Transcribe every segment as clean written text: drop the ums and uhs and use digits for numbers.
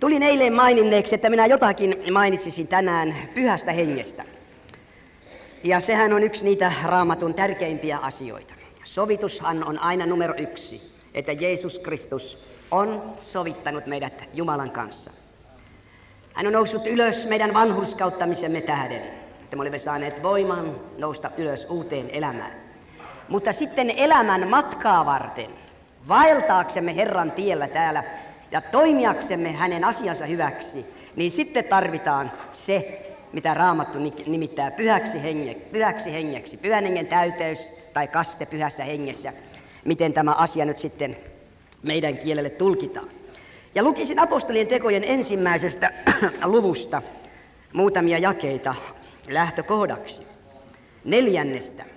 Tulin eilen maininneeksi, että minä jotakin mainitsisin tänään Pyhästä Hengestä. Ja sehän on yksi niitä Raamatun tärkeimpiä asioita. Sovitushan on aina numero 1, että Jeesus Kristus on sovittanut meidät Jumalan kanssa. Hän on noussut ylös meidän vanhurskauttamisemme tähden, että me olemme saaneet voiman nousta ylös uuteen elämään. Mutta sitten elämän matkaa varten, vaeltaaksemme Herran tiellä täällä ja toimijaksemme hänen asiansa hyväksi, niin sitten tarvitaan se, mitä Raamattu nimittää pyhäksi hengeksi, pyhän hengen täyteys tai kaste pyhässä hengessä, miten tämä asia nyt sitten meidän kielelle tulkitaan. Ja lukisin apostolien tekojen 1. luvusta muutamia jakeita lähtökohdaksi. 4.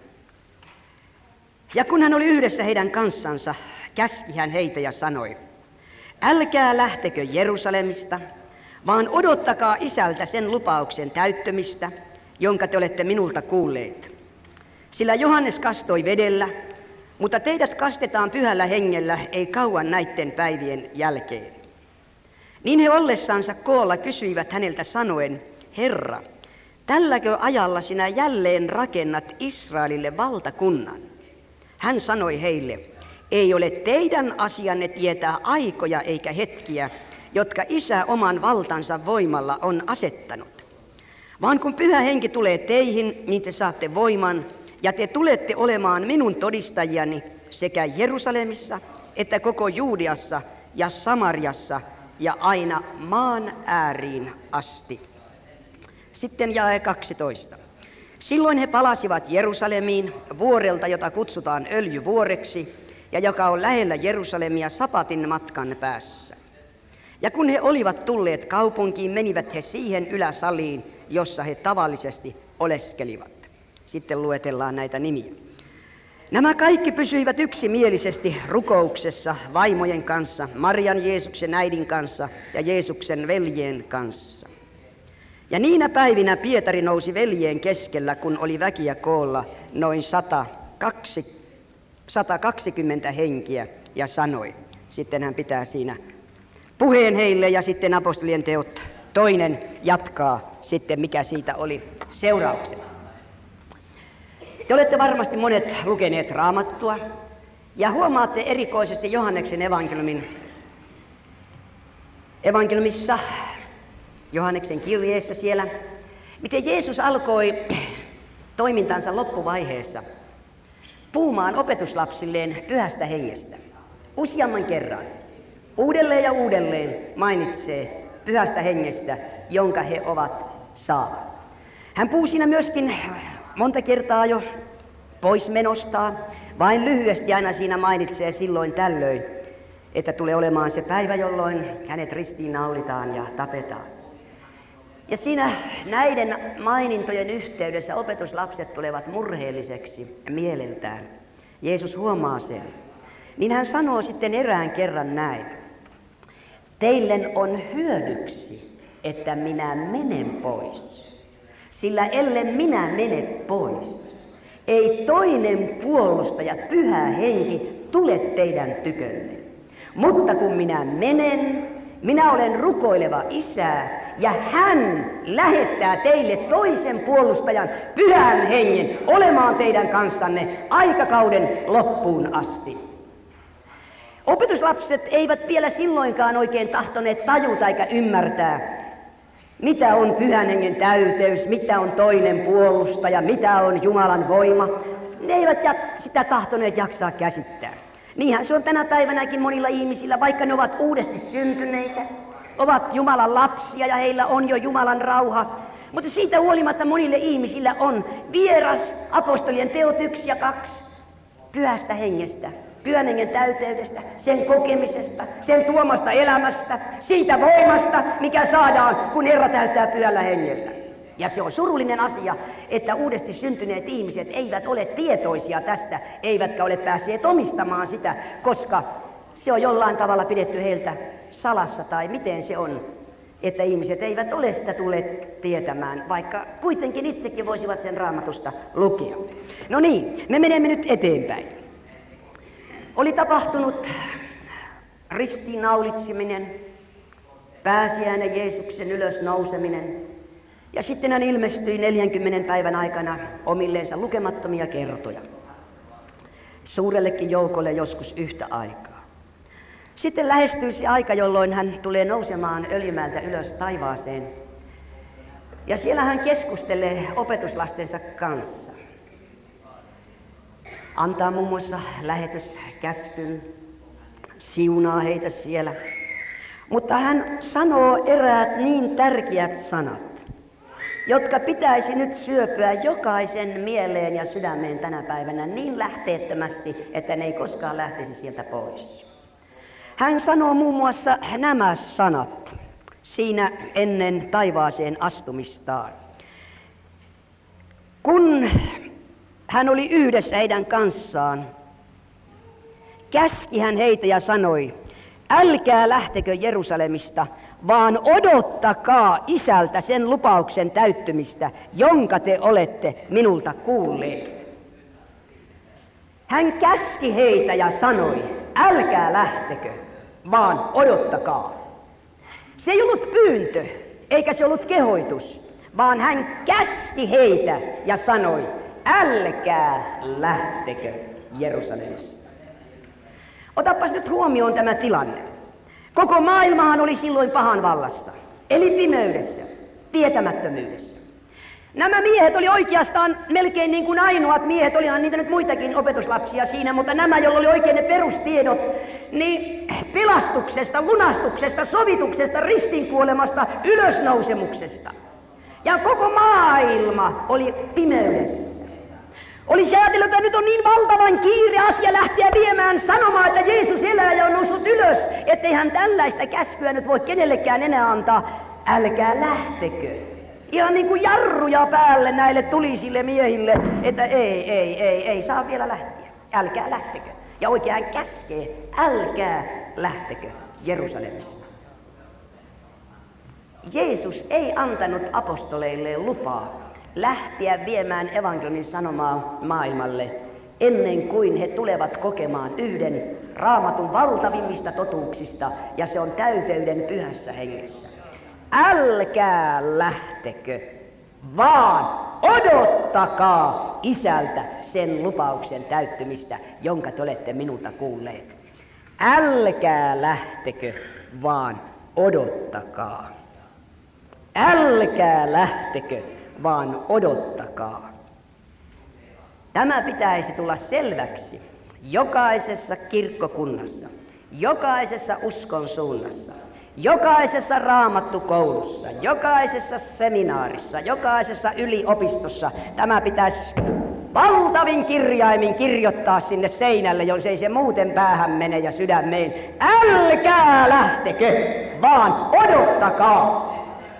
Ja kun hän oli yhdessä heidän kanssansa, käski hän heitä ja sanoi, älkää lähtekö Jerusalemista, vaan odottakaa Isältä sen lupauksen täyttämistä, jonka te olette minulta kuulleet. Sillä Johannes kastoi vedellä, mutta teidät kastetaan pyhällä hengellä ei kauan näiden päivien jälkeen. Niin he ollessansa koolla kysyivät häneltä sanoen, Herra, tälläkö ajalla sinä jälleen rakennat Israelille valtakunnan? Hän sanoi heille, ei ole teidän asianne tietää aikoja eikä hetkiä, jotka Isä oman valtansa voimalla on asettanut. Vaan kun Pyhä Henki tulee teihin, niin te saatte voiman, ja te tulette olemaan minun todistajiani sekä Jerusalemissa, että koko Juudeassa ja Samariassa ja aina maan ääriin asti. Sitten jae 12. Silloin he palasivat Jerusalemiin vuorelta, jota kutsutaan Öljyvuoreksi, ja joka on lähellä Jerusalemia sapatin matkan päässä. Ja kun he olivat tulleet kaupunkiin, menivät he siihen yläsaliin, jossa he tavallisesti oleskelivat. Sitten luetellaan näitä nimiä. Nämä kaikki pysyivät yksimielisesti rukouksessa vaimojen kanssa, Marian Jeesuksen äidin kanssa ja Jeesuksen veljen kanssa. Ja niinä päivinä Pietari nousi veljeen keskellä, kun oli väkiä koolla noin 120 henkiä ja sanoi. Sitten hän pitää siinä puheen heille ja sitten apostolien teot. Toinen jatkaa sitten, mikä siitä oli seurauksena. Te olette varmasti monet lukeneet Raamattua ja huomaatte erikoisesti Johanneksen evankeliumissa, Johanneksen kirjeessä siellä, miten Jeesus alkoi toimintansa loppuvaiheessa puhumaan opetuslapsilleen Pyhästä Hengestä. Useamman kerran, uudelleen ja uudelleen mainitsee Pyhästä Hengestä, jonka he ovat saaneet. Hän puhui siinä myöskin monta kertaa jo poismenostaan, vain lyhyesti aina siinä mainitsee silloin tällöin, että tulee olemaan se päivä, jolloin hänet ristiinnaulitaan ja tapetaan. Ja siinä näiden mainintojen yhteydessä opetuslapset tulevat murheelliseksi mieleltään. Jeesus huomaa sen. Niin hän sanoo sitten erään kerran näin. Teille on hyödyksi, että minä menen pois. Sillä ellen minä mene pois, ei toinen puolustaja, Pyhä Henki, tule teidän tykönne. Mutta kun minä menen, minä olen rukoileva Isää, ja hän lähettää teille toisen puolustajan, Pyhän Hengen, olemaan teidän kanssanne aikakauden loppuun asti. Opetuslapset eivät vielä silloinkaan oikein tahtoneet tajuta eikä ymmärtää, mitä on Pyhän Hengen täyteys, mitä on toinen puolustaja, mitä on Jumalan voima. Ne eivät sitä tahtoneet jaksaa käsittää. Niinhän se on tänä päivänäkin monilla ihmisillä, vaikka ne ovat uudesti syntyneitä, ovat Jumalan lapsia ja heillä on jo Jumalan rauha. Mutta siitä huolimatta monille ihmisillä on vieras apostolien teot 1 ja 2 Pyhästä Hengestä. Pyhän Hengen täyteydestä, sen kokemisesta, sen tuomasta elämästä, siitä voimasta, mikä saadaan, kun Herra täyttää Pyhällä Hengellä. Ja se on surullinen asia, että uudesti syntyneet ihmiset eivät ole tietoisia tästä, eivätkä ole päässeet omistamaan sitä, koska se on jollain tavalla pidetty heiltä salassa, tai miten se on, että ihmiset eivät ole sitä tulleet tietämään, vaikka kuitenkin itsekin voisivat sen Raamatusta lukea. No niin, me menemme nyt eteenpäin. Oli tapahtunut ristiinnaulitseminen pääsiäinen Jeesuksen ylösnouseminen. Ja sitten hän ilmestyi 40 päivän aikana omilleensa lukemattomia kertoja. Suurellekin joukolle joskus yhtä aikaa. Sitten lähestyy se aika, jolloin hän tulee nousemaan Öljymäeltä ylös taivaaseen. Ja siellä hän keskustelee opetuslastensa kanssa. Antaa muun muassa lähetyskäskyn, siunaa heitä siellä. Mutta hän sanoo eräät niin tärkeät sanat, jotka pitäisi nyt syöpyä jokaisen mieleen ja sydämeen tänä päivänä niin lähteettömästi, että ne ei koskaan lähtisi sieltä pois. Hän sanoo muun muassa nämä sanat siinä ennen taivaaseen astumistaan. Kun hän oli yhdessä heidän kanssaan, käski hän heitä ja sanoi, älkää lähtekö Jerusalemista, vaan odottakaa Isältä sen lupauksen täyttymistä, jonka te olette minulta kuulleet. Hän käski heitä ja sanoi, älkää lähtekö, vaan odottakaa. Se ei ollut pyyntö, eikä se ollut kehoitus, vaan hän käski heitä ja sanoi, älkää lähtekö Jerusalemista. Otapas nyt huomioon tämä tilanne. Koko maailmahan oli silloin pahan vallassa, eli pimeydessä, tietämättömyydessä. Nämä miehet oli oikeastaan melkein niin kuin ainoat miehet, olihan niitä nyt muitakin opetuslapsia siinä, mutta nämä, joilla oli oikein ne perustiedot, niin pelastuksesta, lunastuksesta, sovituksesta, ristinkuolemasta, ylösnousemuksesta. Ja koko maailma oli pimeydessä. Olisi ajatellut, että nyt on niin valtavan kiire asia lähteä viemään sanomaan, että Jeesus elää ja on noussut ylös, ettei hän tällaista käskyä nyt voi kenellekään enää antaa. Älkää lähtekö. Ihan niin kuin jarruja päälle näille tulisille miehille, että ei saa vielä lähteä. Älkää lähtekö. Ja oikein hän käskee, älkää lähtekö Jerusalemista. Jeesus ei antanut apostoleille lupaa lähteä viemään evankeliumin sanomaa maailmalle ennen kuin he tulevat kokemaan yhden Raamatun valtavimmista totuuksista, ja se on täyteyden pyhässä hengessä. Älkää lähtekö, vaan odottakaa Isältä sen lupauksen täyttymistä, jonka te olette minulta kuulleet. Älkää lähtekö, vaan odottakaa. Älkää lähtekö, vaan odottakaa. Tämä pitäisi tulla selväksi jokaisessa kirkkokunnassa, jokaisessa uskon suunnassa, jokaisessa raamattukoulussa, jokaisessa seminaarissa, jokaisessa yliopistossa. Tämä pitäisi valtavin kirjaimin kirjoittaa sinne seinälle, jos ei se muuten päähän mene ja sydämeen. Älkää lähtekö, vaan odottakaa.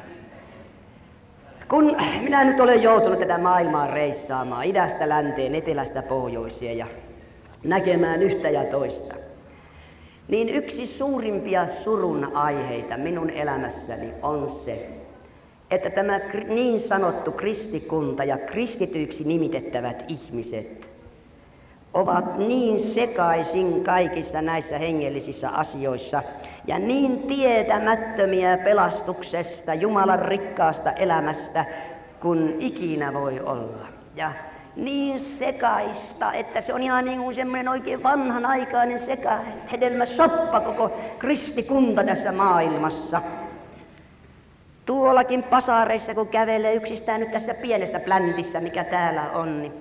Kun minä nyt olen joutunut tätä maailmaa reissaamaan idästä länteen, etelästä pohjoiseen ja näkemään yhtä ja toista, niin yksi suurimpia surun aiheita minun elämässäni on se, että tämä niin sanottu kristikunta ja kristityiksi nimitettävät ihmiset ovat niin sekaisin kaikissa näissä hengellisissä asioissa ja niin tietämättömiä pelastuksesta, Jumalan rikkaasta elämästä, kun ikinä voi olla. Ja niin sekaista, että se on ihan niin kuin semmoinen oikein vanhanaikainen sekahedelmäsoppa koko kristikunta tässä maailmassa. Tuollakin pasareissa, kun kävelee yksistään nyt tässä pienessä pläntissä, mikä täällä on, niin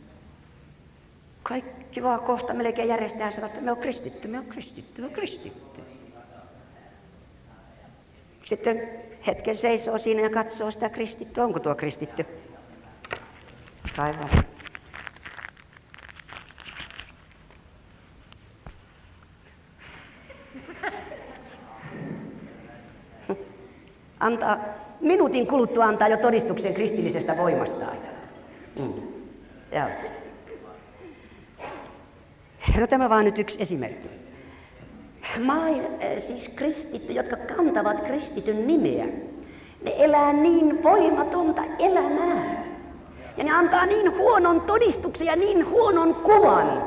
kaikki vaan kohta melkein järjestää sanoo, että me on kristitty, me on kristitty, me on kristitty. Sitten hetken seisoo siinä ja katsoo sitä kristittyä. Onko tuo kristitty? Aivan. Antaa, minuutin kuluttua antaa jo todistuksen kristillisestä voimastaan. Joo. No tämä vaan nyt yksi esimerkki. Siis kristitty, jotka kantavat kristityn nimeä, ne elää niin voimatonta elämää. Ja ne antaa niin huonon todistuksen ja niin huonon kuvan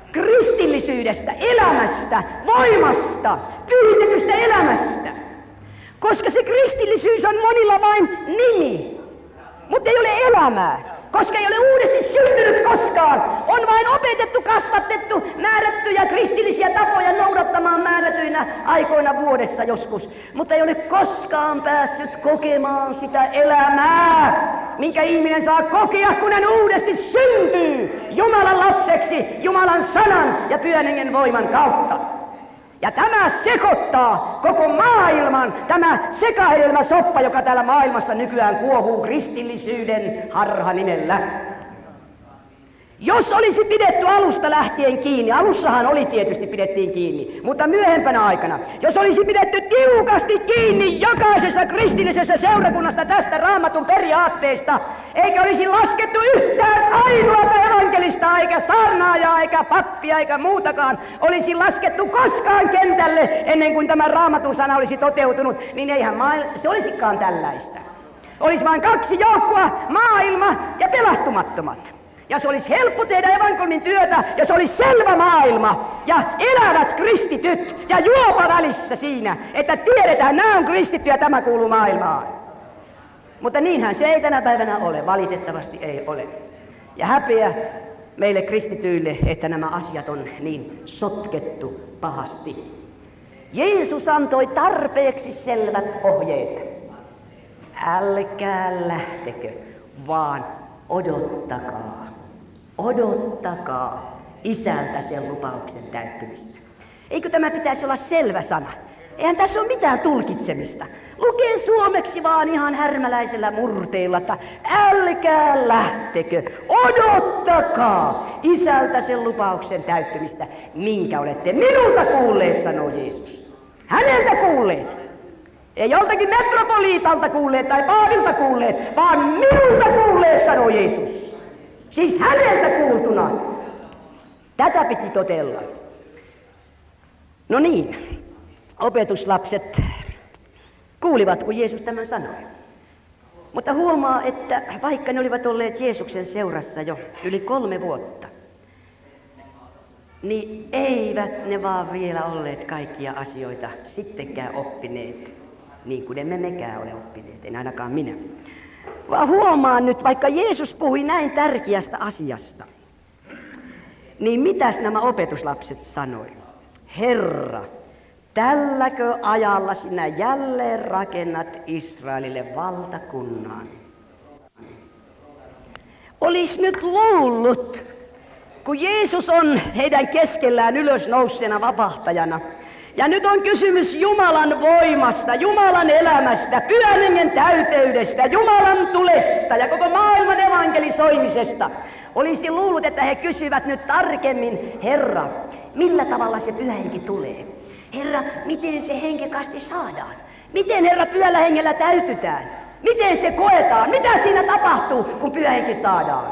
kristillisyydestä, elämästä, voimasta, pyhitetystä elämästä. koska se kristillisyys on monilla vain nimi, mutta ei ole elämää. Koska ei ole uudesti syntynyt koskaan, on vain opetettu, kasvatettu, määrättyjä kristillisiä tapoja noudattamaan määrätyinä aikoina vuodessa joskus, mutta ei ole koskaan päässyt kokemaan sitä elämää, minkä ihminen saa kokea, kun hän uudesti syntyy Jumalan lapseksi, Jumalan sanan ja Pyhän Hengen voiman kautta. Ja tämä sekoittaa koko maailman, tämä sekahedelmäsoppa, joka täällä maailmassa nykyään kuohuu kristillisyyden harhanimellä. Jos olisi pidetty alusta lähtien kiinni, alussahan tietysti pidettiin kiinni, mutta myöhempänä aikana, jos olisi pidetty tiukasti kiinni jokaisessa kristillisessä seurakunnasta tästä Raamatun periaatteesta, eikä olisi laskettu yhtään ainoata evankelista, eikä saarnaajaa, eikä pappia, eikä muutakaan, olisi laskettu koskaan kentälle ennen kuin tämä Raamatun sana olisi toteutunut, niin eihän se olisikaan tällaista. Olisi vain kaksi joukkoa, maailma ja pelastumattomat. Ja se olisi helppo tehdä evankelin työtä, ja se olisi selvä maailma, ja elävät kristityt, ja juopa välissä siinä, että tiedetään, nämä on kristittyjä ja tämä kuuluu maailmaan. Mutta niinhän se ei tänä päivänä ole, valitettavasti ei ole. Ja häpeä meille kristityille, että nämä asiat on niin sotkettu pahasti. Jeesus antoi tarpeeksi selvät ohjeet. Älkää lähtekö, vaan odottakaa. Odottakaa isältä sen lupauksen täyttymistä. Eikö tämä pitäisi olla selvä sana? Eihän tässä ole mitään tulkitsemista. Lukee suomeksi vaan ihan härmäläisellä murteilla, että älkää lähtekö, odottakaa isältä sen lupauksen täyttymistä, minkä olette minulta kuulleet, sanoo Jeesus. Häneltä kuulleet. Ei joltakin metropoliitalta kuulleet tai paavilta kuulleet, vaan minulta kuulleet, sanoo Jeesus. Siis häneltä kuultuna. Tätä piti totella. No niin, opetuslapset kuulivat, kun Jeesus tämän sanoi. Mutta huomaa, että vaikka ne olivat olleet Jeesuksen seurassa jo yli 3 vuotta, niin eivät ne vaan vielä olleet kaikkia asioita sittenkään oppineet, niin kuin emme mekään ole oppineet, en ainakaan minä. Vaan huomaan nyt, vaikka Jeesus puhui näin tärkeästä asiasta, niin mitäs nämä opetuslapset sanoi? Herra, tälläkö ajalla sinä jälleen rakennat Israelille valtakunnan? Olis nyt luullut, kun Jeesus on heidän keskellään ylösnouseena vapahtajana, ja nyt on kysymys Jumalan voimasta, Jumalan elämästä, Pyhän Hengen täyteydestä, Jumalan tulesta ja koko maailman evankelisoimisesta. Olisi luullut, että he kysyvät nyt tarkemmin, Herra, millä tavalla se Pyhä Henki tulee? Herra, miten se henkekasti saadaan? Miten, Herra, Pyhällä Hengellä täytytään? Miten se koetaan? Mitä siinä tapahtuu, kun Pyhä Henki saadaan?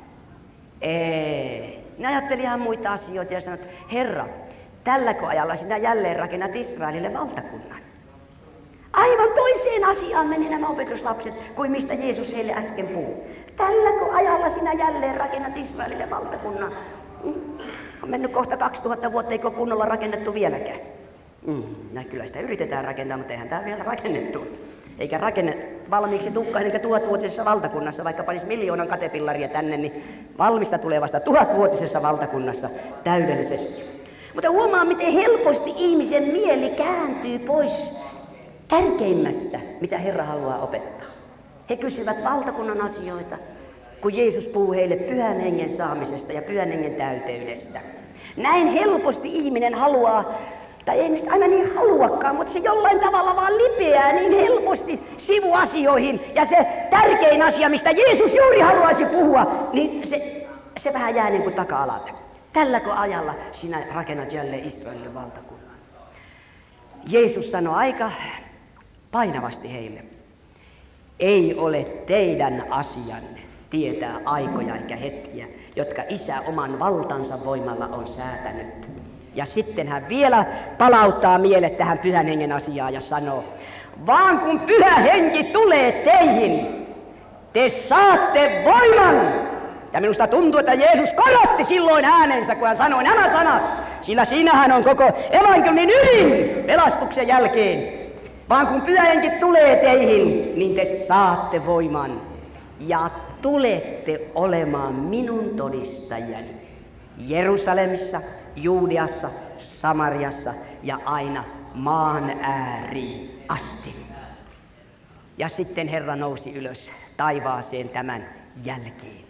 Ei. Ne ajatteli ihan muita asioita ja sanoivat, Herra, tälläkö ajalla sinä jälleen rakennat Israelille valtakunnan? Aivan toiseen asiaan meni nämä opetuslapset, kuin mistä Jeesus heille äsken puhui. Tälläkö ajalla sinä jälleen rakennat Israelille valtakunnan? On mennyt kohta 2000 vuotta, eikö ole kunnolla rakennettu vieläkään. Kyllä sitä yritetään rakentaa, mutta eihän tämä vielä rakennettu. Eikä valmiiksi tukkaan eikä 1000-vuotisessa valtakunnassa, vaikka panisi 1 000 000 katepillaria tänne, niin valmista tulee vasta 1000-vuotisessa valtakunnassa täydellisesti. Mutta huomaa, miten helposti ihmisen mieli kääntyy pois tärkeimmästä, mitä Herra haluaa opettaa. He kysyvät valtakunnan asioita, kun Jeesus puhuu heille Pyhän Hengen saamisesta ja Pyhän Hengen täyteydestä. Näin helposti ihminen haluaa, tai ei nyt aina niin haluakaan, mutta se jollain tavalla vaan lipeää niin helposti sivuasioihin. Ja se tärkein asia, mistä Jeesus juuri haluaisi puhua, niin se vähän jää niin kuin taka-alalle. Tälläkö ajalla sinä rakennat jälleen Israelille valtakunnan? Jeesus sanoi aika painavasti heille. Ei ole teidän asianne tietää aikoja eikä hetkiä, jotka Isä oman valtansa voimalla on säätänyt. Ja sitten hän vielä palauttaa mielet tähän Pyhän Hengen asiaan ja sanoo, vaan kun Pyhä Henki tulee teihin, te saatte voiman. Ja minusta tuntuu, että Jeesus korotti silloin äänensä, kun hän sanoi nämä sanat, sillä siinähän on koko evankelin ydin pelastuksen jälkeen. vaan kun Pyhä Henki tulee teihin, niin te saatte voiman ja tulette olemaan minun todistajani Jerusalemissa, Juudeassa, Samariassa ja aina maan ääriin asti. Ja sitten Herra nousi ylös taivaaseen tämän jälkeen.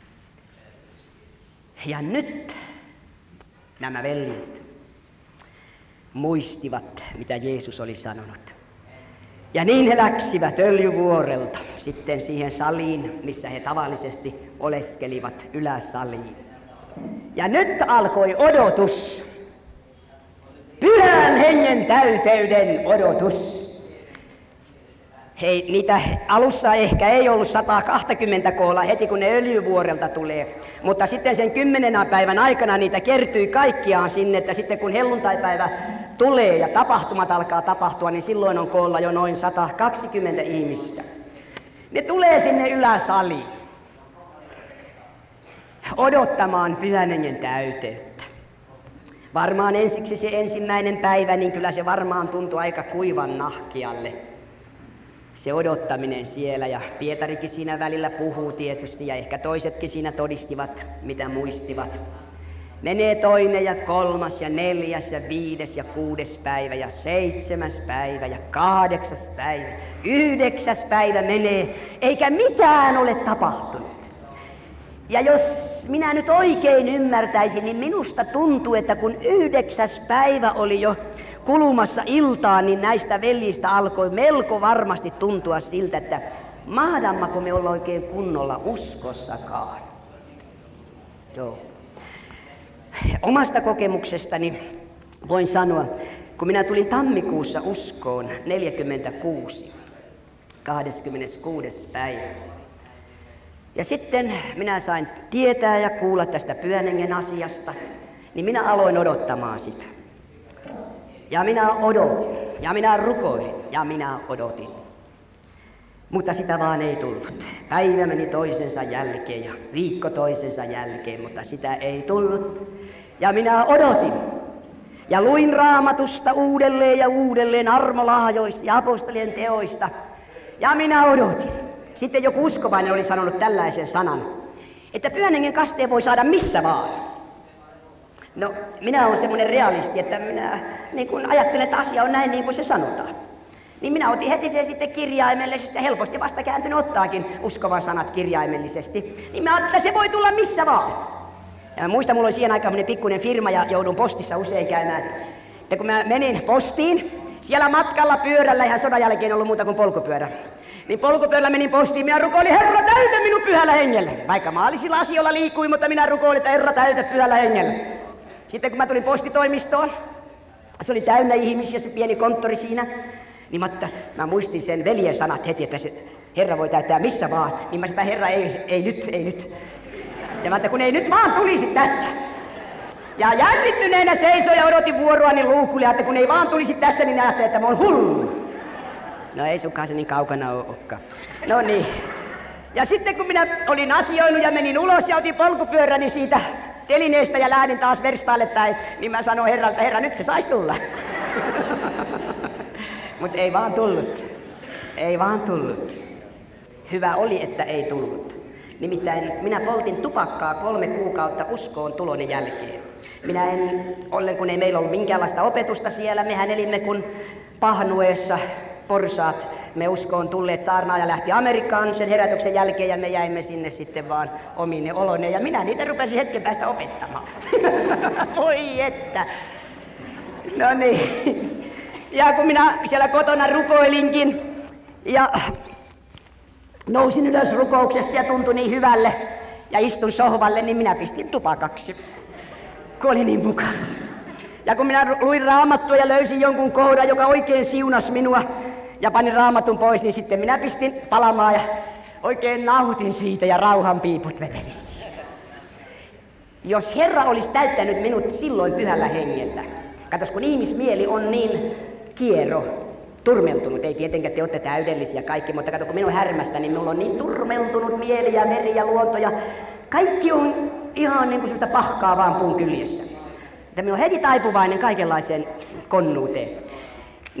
Ja nyt nämä veljet muistivat, mitä Jeesus oli sanonut. Ja niin he läksivät Öljyvuorelta sitten siihen saliin, missä he tavallisesti oleskelivat, yläsaliin. Ja nyt alkoi odotus. Pyhän Hengen täyteyden odotus. Hei, niitä alussa ehkä ei ollut 120 koolla heti kun ne Öljyvuorelta tulee, mutta sitten sen 10 päivän aikana niitä kertyi kaikkiaan sinne, että sitten kun helluntaipäivä tulee ja tapahtumat alkaa tapahtua, niin silloin on koolla jo noin 120 ihmistä. Ne tulee sinne yläsaliin odottamaan Pyhän Hengen täyteyttä. Varmaan ensiksi se ensimmäinen päivä, niin kyllä se varmaan tuntui aika kuivan nahkialle. Se odottaminen siellä, ja Pietarikin siinä välillä puhuu tietysti, ja ehkä toisetkin siinä todistivat, mitä muistivat. Menee toinen ja 3. ja 4. ja 5. ja 6. päivä ja 7. päivä ja 8. päivä, 9. päivä menee, eikä mitään ole tapahtunut. Ja jos minä nyt oikein ymmärtäisin, niin minusta tuntuu, että kun 9. päivä oli jo kulumassa iltaan, niin näistä veljistä alkoi melko varmasti tuntua siltä, että mahdammeko me olla oikein kunnolla uskossakaan. Joo. Omasta kokemuksestani voin sanoa, kun minä tulin tammikuussa uskoon 46, 26. päivä. Ja sitten minä sain tietää ja kuulla tästä Pyhän Hengen asiasta, niin minä aloin odottamaan sitä. Ja minä odotin, ja minä rukoilin, ja minä odotin. Mutta sitä vaan ei tullut. Päivä meni toisensa jälkeen ja viikko toisensa jälkeen, mutta sitä ei tullut. Ja minä odotin. Ja luin Raamatusta uudelleen ja uudelleen armolahjoista ja apostolien teoista. Ja minä odotin. Sitten joku uskovainen oli sanonut tällaisen sanan, että Pyhän Hengen kasteen voi saada missä vaan. No, minä olen semmoinen realisti, että minä niin kun ajattelen, että asia on näin niin kuin se sanotaan. Niin minä otin heti sen sitten kirjaimellisesti ja helposti vastakääntynyt ottaakin uskovan sanat kirjaimellisesti. Niin mä ajattelin, että se voi tulla missä vaan. Ja muistan, mulla oli siihen aikaan pikkuinen firma ja joudun postissa usein käymään. Ja kun mä menin postiin, siellä matkalla pyörällä, ihan sodan jälkeen ollut muuta kuin polkupyörä. Niin polkupyörällä menin postiin, minä rukoilin, Herra täytä minun Pyhällä Hengellä. Vaikka maallisilla asioilla liikuin, mutta minä rukoilin, että Herra täytä Pyhällä Hengellä. Sitten kun mä tulin postitoimistoon, se oli täynnä ihmisiä, se pieni konttori siinä. Niin mä muistin sen veljen sanat heti, että se Herra voi täyttää missä vaan. Niin mä sitä Herra ei nyt. Ja mä kun ei nyt vaan tulisi tässä. Ja jännittyneenä seisoin ja odotin vuoroani luukulle, että kun ei vaan tulisi tässä, niin ajattelin, että mä oon hullu. No ei sunkaan se niin kaukana olekaan. No niin. Ja sitten kun minä olin asioinut ja menin ulos ja otin polkupyöräni siitä telineestä ja lähdin taas verstaalle päin, niin mä sanoin Herralta, Herra nyt se sais tulla. Mutta ei vaan tullut. Ei vaan tullut. Hyvä oli, että ei tullut. Nimittäin minä poltin tupakkaa 3 kuukautta uskoon tuloni jälkeen. Minä en ollen, kun ei meillä ollut minkäänlaista opetusta siellä, mehän elimme kun Pahnueessa porsaat. Me uskoon tulleet saarnaaja lähti Amerikkaan sen herätyksen jälkeen ja me jäimme sinne sitten vaan omine oloneen. Ja minä niitä rupesin hetken päästä opettamaan. Oi että. No niin. Ja kun minä siellä kotona rukoilinkin ja nousin ylös rukouksesta ja tuntui niin hyvälle ja istun sohvalle, niin minä pistin tupakaksi, kun oli niin mukava. Ja kun minä luin Raamattua ja löysin jonkun kohdan, joka oikein siunasi minua ja panin Raamatun pois, niin sitten minä pistin palamaan ja oikein nautin siitä ja rauhanpiiput veteli siitä. Jos Herra olisi täyttänyt minut silloin Pyhällä Hengellä, katos kun ihmismieli on niin kiero, turmeltunut, ei tietenkään te olette täydellisiä kaikki, mutta kato kun minun härmästä, niin minulla on niin turmeltunut mieli ja veri ja luonto ja kaikki on ihan niin kuin sellaista pahkaa vaan puun kyljessä. Että minä olen heti taipuvainen kaikenlaiseen konnuuteen. Niin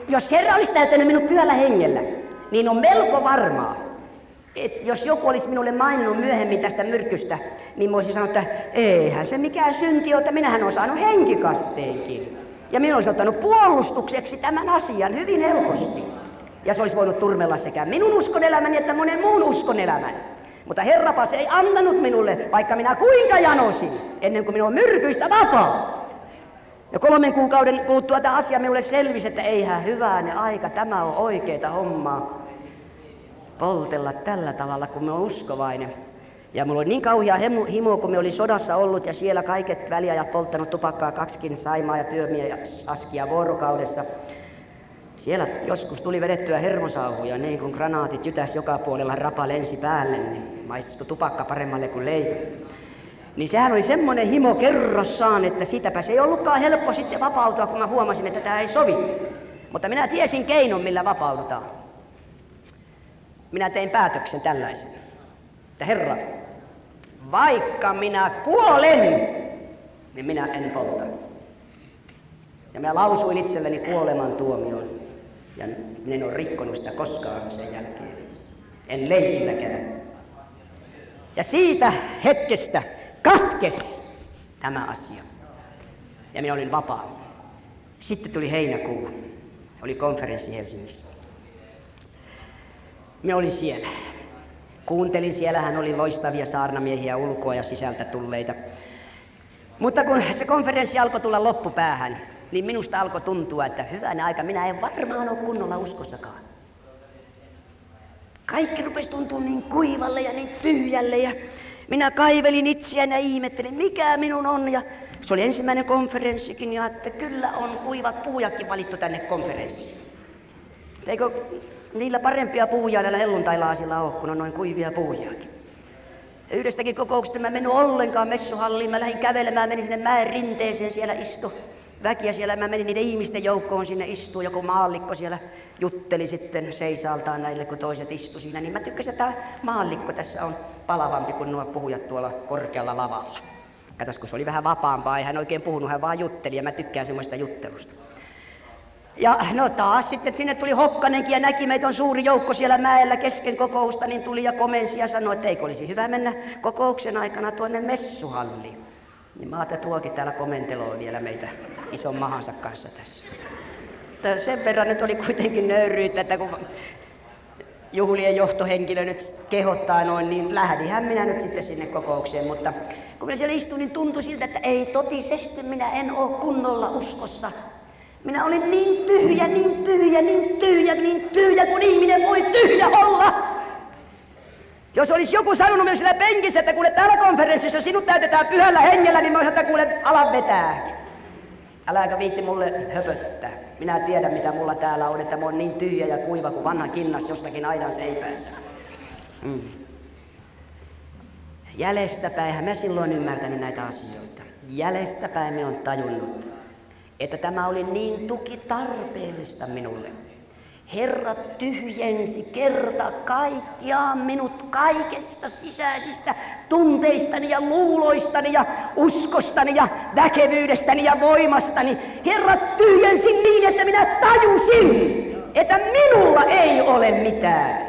jos Herra olisi täyttänyt minut pyhällä hengellä, niin on melko varmaa, että jos joku olisi minulle maininnut myöhemmin tästä myrkystä, niin mä olisin sanonut, että eihän se mikään synti ole, että minähän olen saanut henkikasteenkin. Ja minä olisin ottanut puolustukseksi tämän asian hyvin helposti. Ja se olisi voinut turmella sekä minun uskonelämäni että monen muun uskonelämän. Mutta Herrapas ei antanut minulle, vaikka minä kuinka janosin, ennen kuin minun on myrkyistä vapaa. Ja 3 kuukauden kuluttua tämä asia minulle selvisi, että eihän hyvänen aika, tämä on oikeeta hommaa. Poltella tällä tavalla, kun minä olen uskovainen. Ja minulla oli niin kauhea himo, kun minä olin sodassa ollut ja siellä kaiket väliajat polttanut tupakkaa 2 saimaa ja työmiä askia vuorokaudessa. Siellä joskus tuli vedettyä hermosauhuja, niin kun granaatit jytäs joka puolella, rapa lensi päälle, niin maistuisiko tupakka paremmalle kuin leipä. Niin sehän oli semmoinen himo kerrassaan, että sitäpä se ei ollutkaan helppo sitten vapautua, kun mä huomasin, että tämä ei sovi. Mutta minä tiesin keinon, millä vapaudutaan. Minä tein päätöksen tällaisen, että Herra, vaikka minä kuolen, niin minä en polta. Ja minä lausuin itselleni kuolemantuomion, ja en ole rikkonut sitä koskaan sen jälkeen. En leikilläkään. Ja siitä hetkestä katkesi tämä asia. Ja minä olin vapaa. Sitten tuli heinäkuu. Oli konferenssi Helsingissä. Minä olin siellä. Kuuntelin, siellähän oli loistavia saarnamiehiä ulkoa ja sisältä tulleita. Mutta kun se konferenssi alkoi tulla loppupäähän, niin minusta alkoi tuntua, että hyvänä aika, minä en varmaan ole kunnolla uskossakaan. Kaikki rupesi tuntua niin kuivalle ja niin tyhjälle ja minä kaivelin itseäni ja ihmettelin, mikä minun on. Ja se oli ensimmäinen konferenssikin ja että kyllä on kuivat puhujatkin valittu tänne konferenssiin. Eikö niillä parempia puhujia näillä helluntailaasilla ole, kun on noin kuivia puhujiakin. Ja yhdestäkin kokouksesta mä en mennyt ollenkaan messuhalliin, mä lähdin kävelemään, menin sinne mäen rinteeseen, siellä istui väkiä siellä, mä menin niiden ihmisten joukkoon sinne istuu, joku maallikko siellä jutteli sitten seisaaltaan näille, kun toiset istu siinä, niin mä tykkäsin, että tämä maallikko tässä on palavampi kuin nuo puhujat tuolla korkealla lavalla. Katos, kun se oli vähän vapaampaa, ei hän oikein puhunut, hän vaan jutteli ja mä tykkään semmoista juttelusta. Ja no taas sitten sinne tuli Hokkanenkin ja näki meitä on suuri joukko siellä mäellä kesken kokousta, niin tuli ja komensi ja sanoi, että eikö olisi hyvä mennä kokouksen aikana tuonne messuhalliin. Niin mä ajattelin, tuokin täällä komenteloo vielä meitä ison mahansa kanssa tässä. Mutta sen verran nyt oli kuitenkin nöyryyttä, että kun juhlien johtohenkilö nyt kehottaa noin, niin lähdinhän minä nyt sitten sinne kokoukseen. Mutta kun minä siellä istuin, niin tuntui siltä, että ei totisesti minä en ole kunnolla uskossa. Minä olin niin tyhjä, niin tyhjä, niin tyhjä, niin tyhjä, kun ihminen voi tyhjä olla. Jos olisi joku sanonut myös siellä penkissä, että kuule täällä konferenssissa sinut täytetään pyhällä hengellä, niin mä olisin, että kuule ala vetää. Äläkä viitti mulle höpöttää. Minä tiedän mitä mulla täällä on, että mä oon niin tyhjä ja kuiva kuin vanha kinnas jostakin aidan seipäässä. Jäljestäpäinhän mä silloin ymmärtänyt näitä asioita. Jäljestäpäin minä olen tajunnut, että tämä oli niin tukitarpeellista minulle. Herra tyhjensi kerta kaikkiaan minut kaikesta sisäisistä tunteistani ja luuloistani ja uskostani ja väkevyydestäni ja voimastani. Herra tyhjensi niin, että minä tajusin, että minulla ei ole mitään.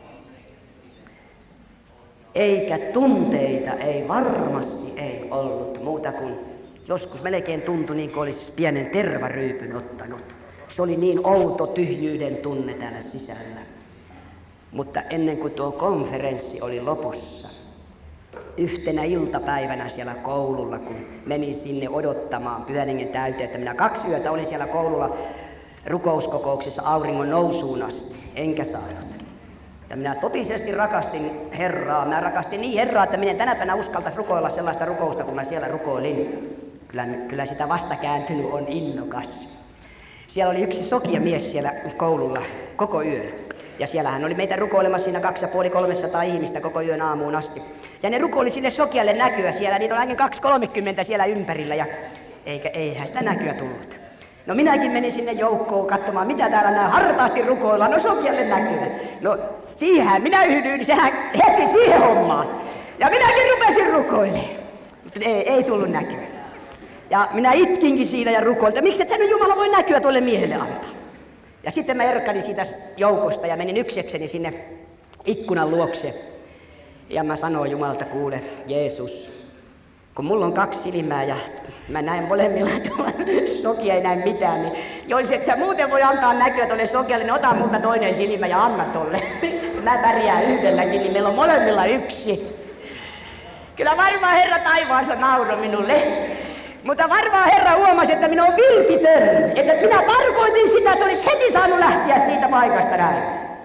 Eikä tunteita, ei varmasti ei ollut muuta kuin joskus melkein tuntui niin kuin olisi pienen tervaryypyn ottanut. Se oli niin outo tyhjyyden tunne täällä sisällä. Mutta ennen kuin tuo konferenssi oli lopussa, yhtenä iltapäivänä siellä koululla, kun menin sinne odottamaan Pyhän Hengen täyteyttä, minä 2 yötä olin siellä koululla rukouskokouksessa auringon nousuun asti, enkä saanut. Ja minä totisesti rakastin Herraa. Mä rakastin niin Herraa, että minä en tänä päivänä uskaltaisi rukoilla sellaista rukousta, kun mä siellä rukoilin. Kyllä sitä vastakääntynyt on innokas. Siellä oli yksi sokia mies siellä koululla koko yön. Ja siellähän oli meitä rukoilemassa siinä 250-300 ihmistä koko yön aamuun asti. Ja ne rukoili sille sokialle näkyä siellä. Niitä on ainakin 230 siellä ympärillä ja eihän sitä näkyä tullut. No minäkin menin sinne joukkoon katsomaan, mitä täällä nämä hartaasti rukoillaan. No sokialle näkyä. No siihen minä yhdyin, sehän heti siihen hommaan. Ja minäkin rupesin rukoilemaan. Mutta ei tullut näkyä. Ja minä itkinkin siinä ja rukoilin, että miksi et sä nyt Jumala voi näkyä tuolle miehelle antaa. Ja sitten mä erkanin siitä joukosta ja menin yksekseni sinne ikkunan luokse. Ja mä sanoin Jumalalta, kuule, Jeesus, kun mulla on 2 silmää ja mä näen molemmilla sokia ei näe mitään, niin jos et sä muuten voi antaa näkyä tolle sokealle, niin ota multa toinen silmä ja anna tolle. Mä pärjään yhdelläkin, niin meillä on molemmilla 1. Kyllä varmaan Herra taivaassa nauroi minulle. Mutta varmaan Herra huomasi, että minä olen vilpitön. Että minä tarkoitin sitä, se olisi heti saanut lähteä siitä paikasta näin.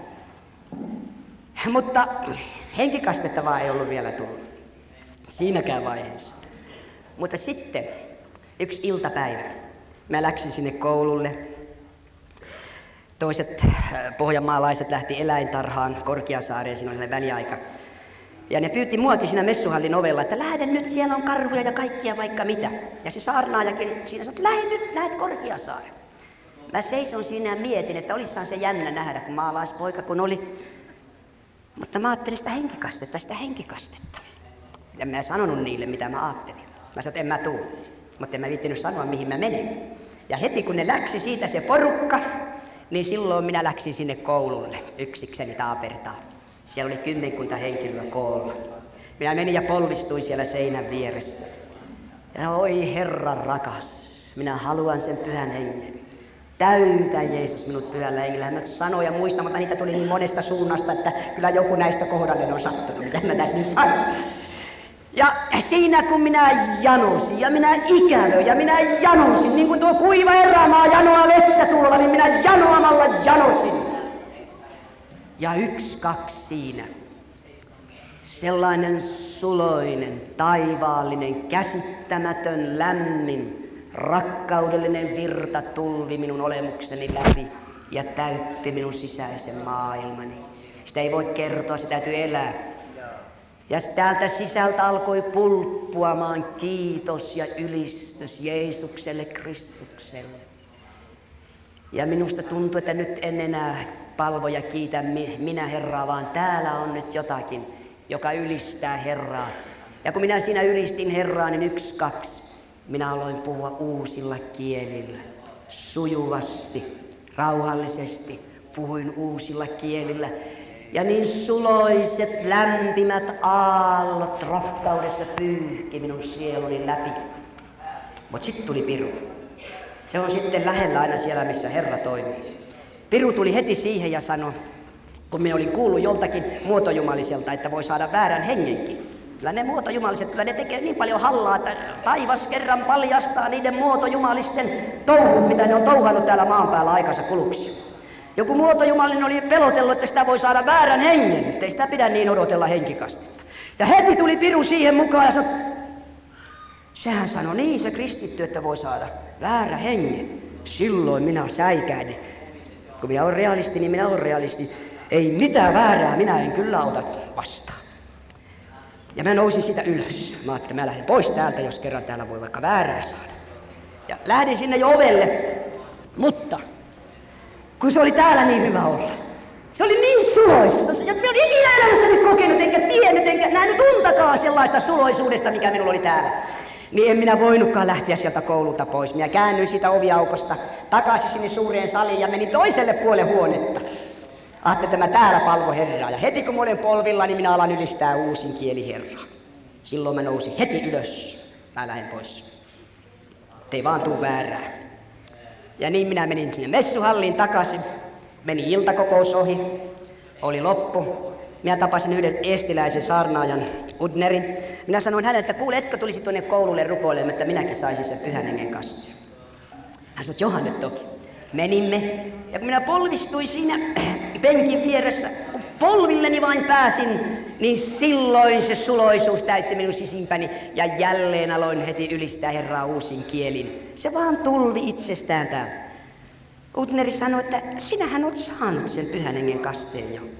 Mutta henkikastetta vaan ei ollut vielä tullut. Siinäkään vaiheessa. Mutta sitten yksi iltapäivä. Mä läksin sinne koululle. Toiset pohjanmaalaiset lähti eläintarhaan Korkeasaareen, siinä oli väliaika. Ja ne pyytti muakin siinä messuhallin ovella, että lähde nyt, siellä on karhuja ja kaikkia vaikka mitä. Ja se saarnaajakin siinä sanoi, että lähde nyt, lähde Korkeasaareen. Mä seison siinä ja mietin, että olissahan se jännä nähdä, kun maalaispoika kun oli. Mutta mä ajattelin sitä henkikastetta. Ja mä en sanonut niille, mitä mä ajattelin. Mä sanoin, että en mä tuu. Mutta en mä viittinyt sanoa, mihin mä menin. Ja heti kun ne läksi siitä se porukka, niin silloin minä läksin sinne koululle yksikseni Taapertaan. Siellä oli 10 henkilöä koolla. Minä menin ja polvistuin siellä seinän vieressä. Ja oi Herra rakas, minä haluan sen pyhän hengen. Täytä Jeesus minut pyhällä hengellä. Mä sanoin ja muistan, mutta niitä tuli niin monesta suunnasta, että kyllä joku näistä kohdalle on sattunut, mitä mä tässä nyt sanon. Ja siinä kun minä janosin ja minä ikävöin ja minä janosin, niin kuin tuo kuiva erämaa janoa vettä tuolla, niin minä janoamalla janosin. Ja 1, 2 siinä. Sellainen suloinen, taivaallinen, käsittämätön, lämmin, rakkaudellinen virta tulvi minun olemukseni läpi ja täytti minun sisäisen maailmani. Sitä ei voi kertoa, sitä täytyy elää. Ja täältä sisältä alkoi pulppuamaan kiitos ja ylistys Jeesukselle Kristukselle. Ja minusta tuntui, että nyt en enää palvo ja kiitä minä Herraa, vaan täällä on nyt jotakin, joka ylistää Herraa. Ja kun minä siinä ylistin Herraa, niin 1, 2, minä aloin puhua uusilla kielillä. Sujuvasti, rauhallisesti puhuin uusilla kielillä. Ja niin suloiset, lämpimät aallot rakkaudessa pyyhki minun sieluni läpi. Mutta sitten tuli Piru. Se on sitten lähellä aina siellä, missä Herra toimii. Piru tuli heti siihen ja sanoi, kun minä olin kuullut joltakin muotojumaliselta, että voi saada väärän hengenkin. Kyllä ne muotojumaliset, kyllä ne tekee niin paljon hallaa, että taivas kerran paljastaa niiden muotojumalisten touhut, mitä ne on touhannut täällä maan päällä aikansa kuluksi. Joku muotojumalinen oli pelotellut, että sitä voi saada väärän hengen, mutta ei sitä pidä niin odotella henkikastetta. Ja heti tuli Piru siihen mukaan ja sanoi, sehän sanoi niin se kristitty, että voi saada väärä hengen. Silloin minä säikäin. Kun minä olen realisti, niin minä olen realisti. Ei mitään väärää, minä en kyllä ota vastaan. Ja mä nousin siitä ylös. Mä ajattelin, mä lähden pois täältä, jos kerran täällä voi vaikka väärää saada. Ja lähdin sinne jo ovelle, mutta kun se oli täällä niin hyvä olla. Se oli niin suloissa. Ja minä olin ikinä elämässäni kokenut, enkä tiennyt, enkä nähnyt tuntakaan sellaista suloisuudesta, mikä minulla oli täällä. Niin en minä voinutkaan lähteä sieltä koululta pois. Minä käännyin siitä oviaukosta takaisin sinne suureen saliin ja menin toiselle puolelle huonetta. Ajattelin, että mä täällä palvo Herraa. Ja heti kun mä olen polvilla, niin minä alan ylistää uusin kieli Herraa. Silloin mä nousin heti ylös. Mä lähdin pois. Ettei vaan tuu väärää. Ja niin minä menin sinne messuhalliin takaisin. Meni iltakokous ohi. Oli loppu. Minä tapasin yhden eestiläisen saarnaajan Udnerin. Minä sanoin hänelle, että kuule, etkö tulisi tuonne koululle rukoilemaan, että minäkin saisin sen pyhän hengen kasteen. Hän sanoi, että Johanne toki. Menimme. Ja kun minä polvistuin siinä penkin vieressä, kun polvilleni vain pääsin, niin silloin se suloisuus täytti minun sisimpäni. Ja jälleen aloin heti ylistää Herraa uusin kielin. Se vaan tulvi itsestään täältä. Udneri sanoi, että sinähän olet saanut sen pyhän hengen kasteen jo.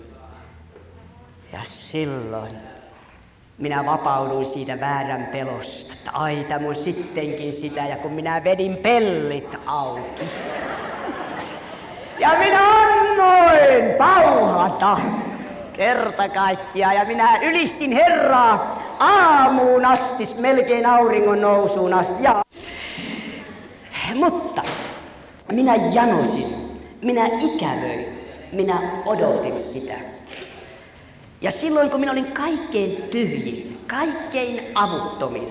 Ja silloin minä vapauduin siitä väärän pelosta, että aita mun sittenkin sitä, ja kun minä vedin pellit auki. Ja minä annoin pauhata kerta kaikkiaan, ja minä ylistin Herraa aamuun asti, melkein auringon nousuun asti. Mutta minä janosin minä ikävöin, minä odotin sitä. Ja silloin kun minä olin kaikkein tyhjin, kaikkein avuttomin,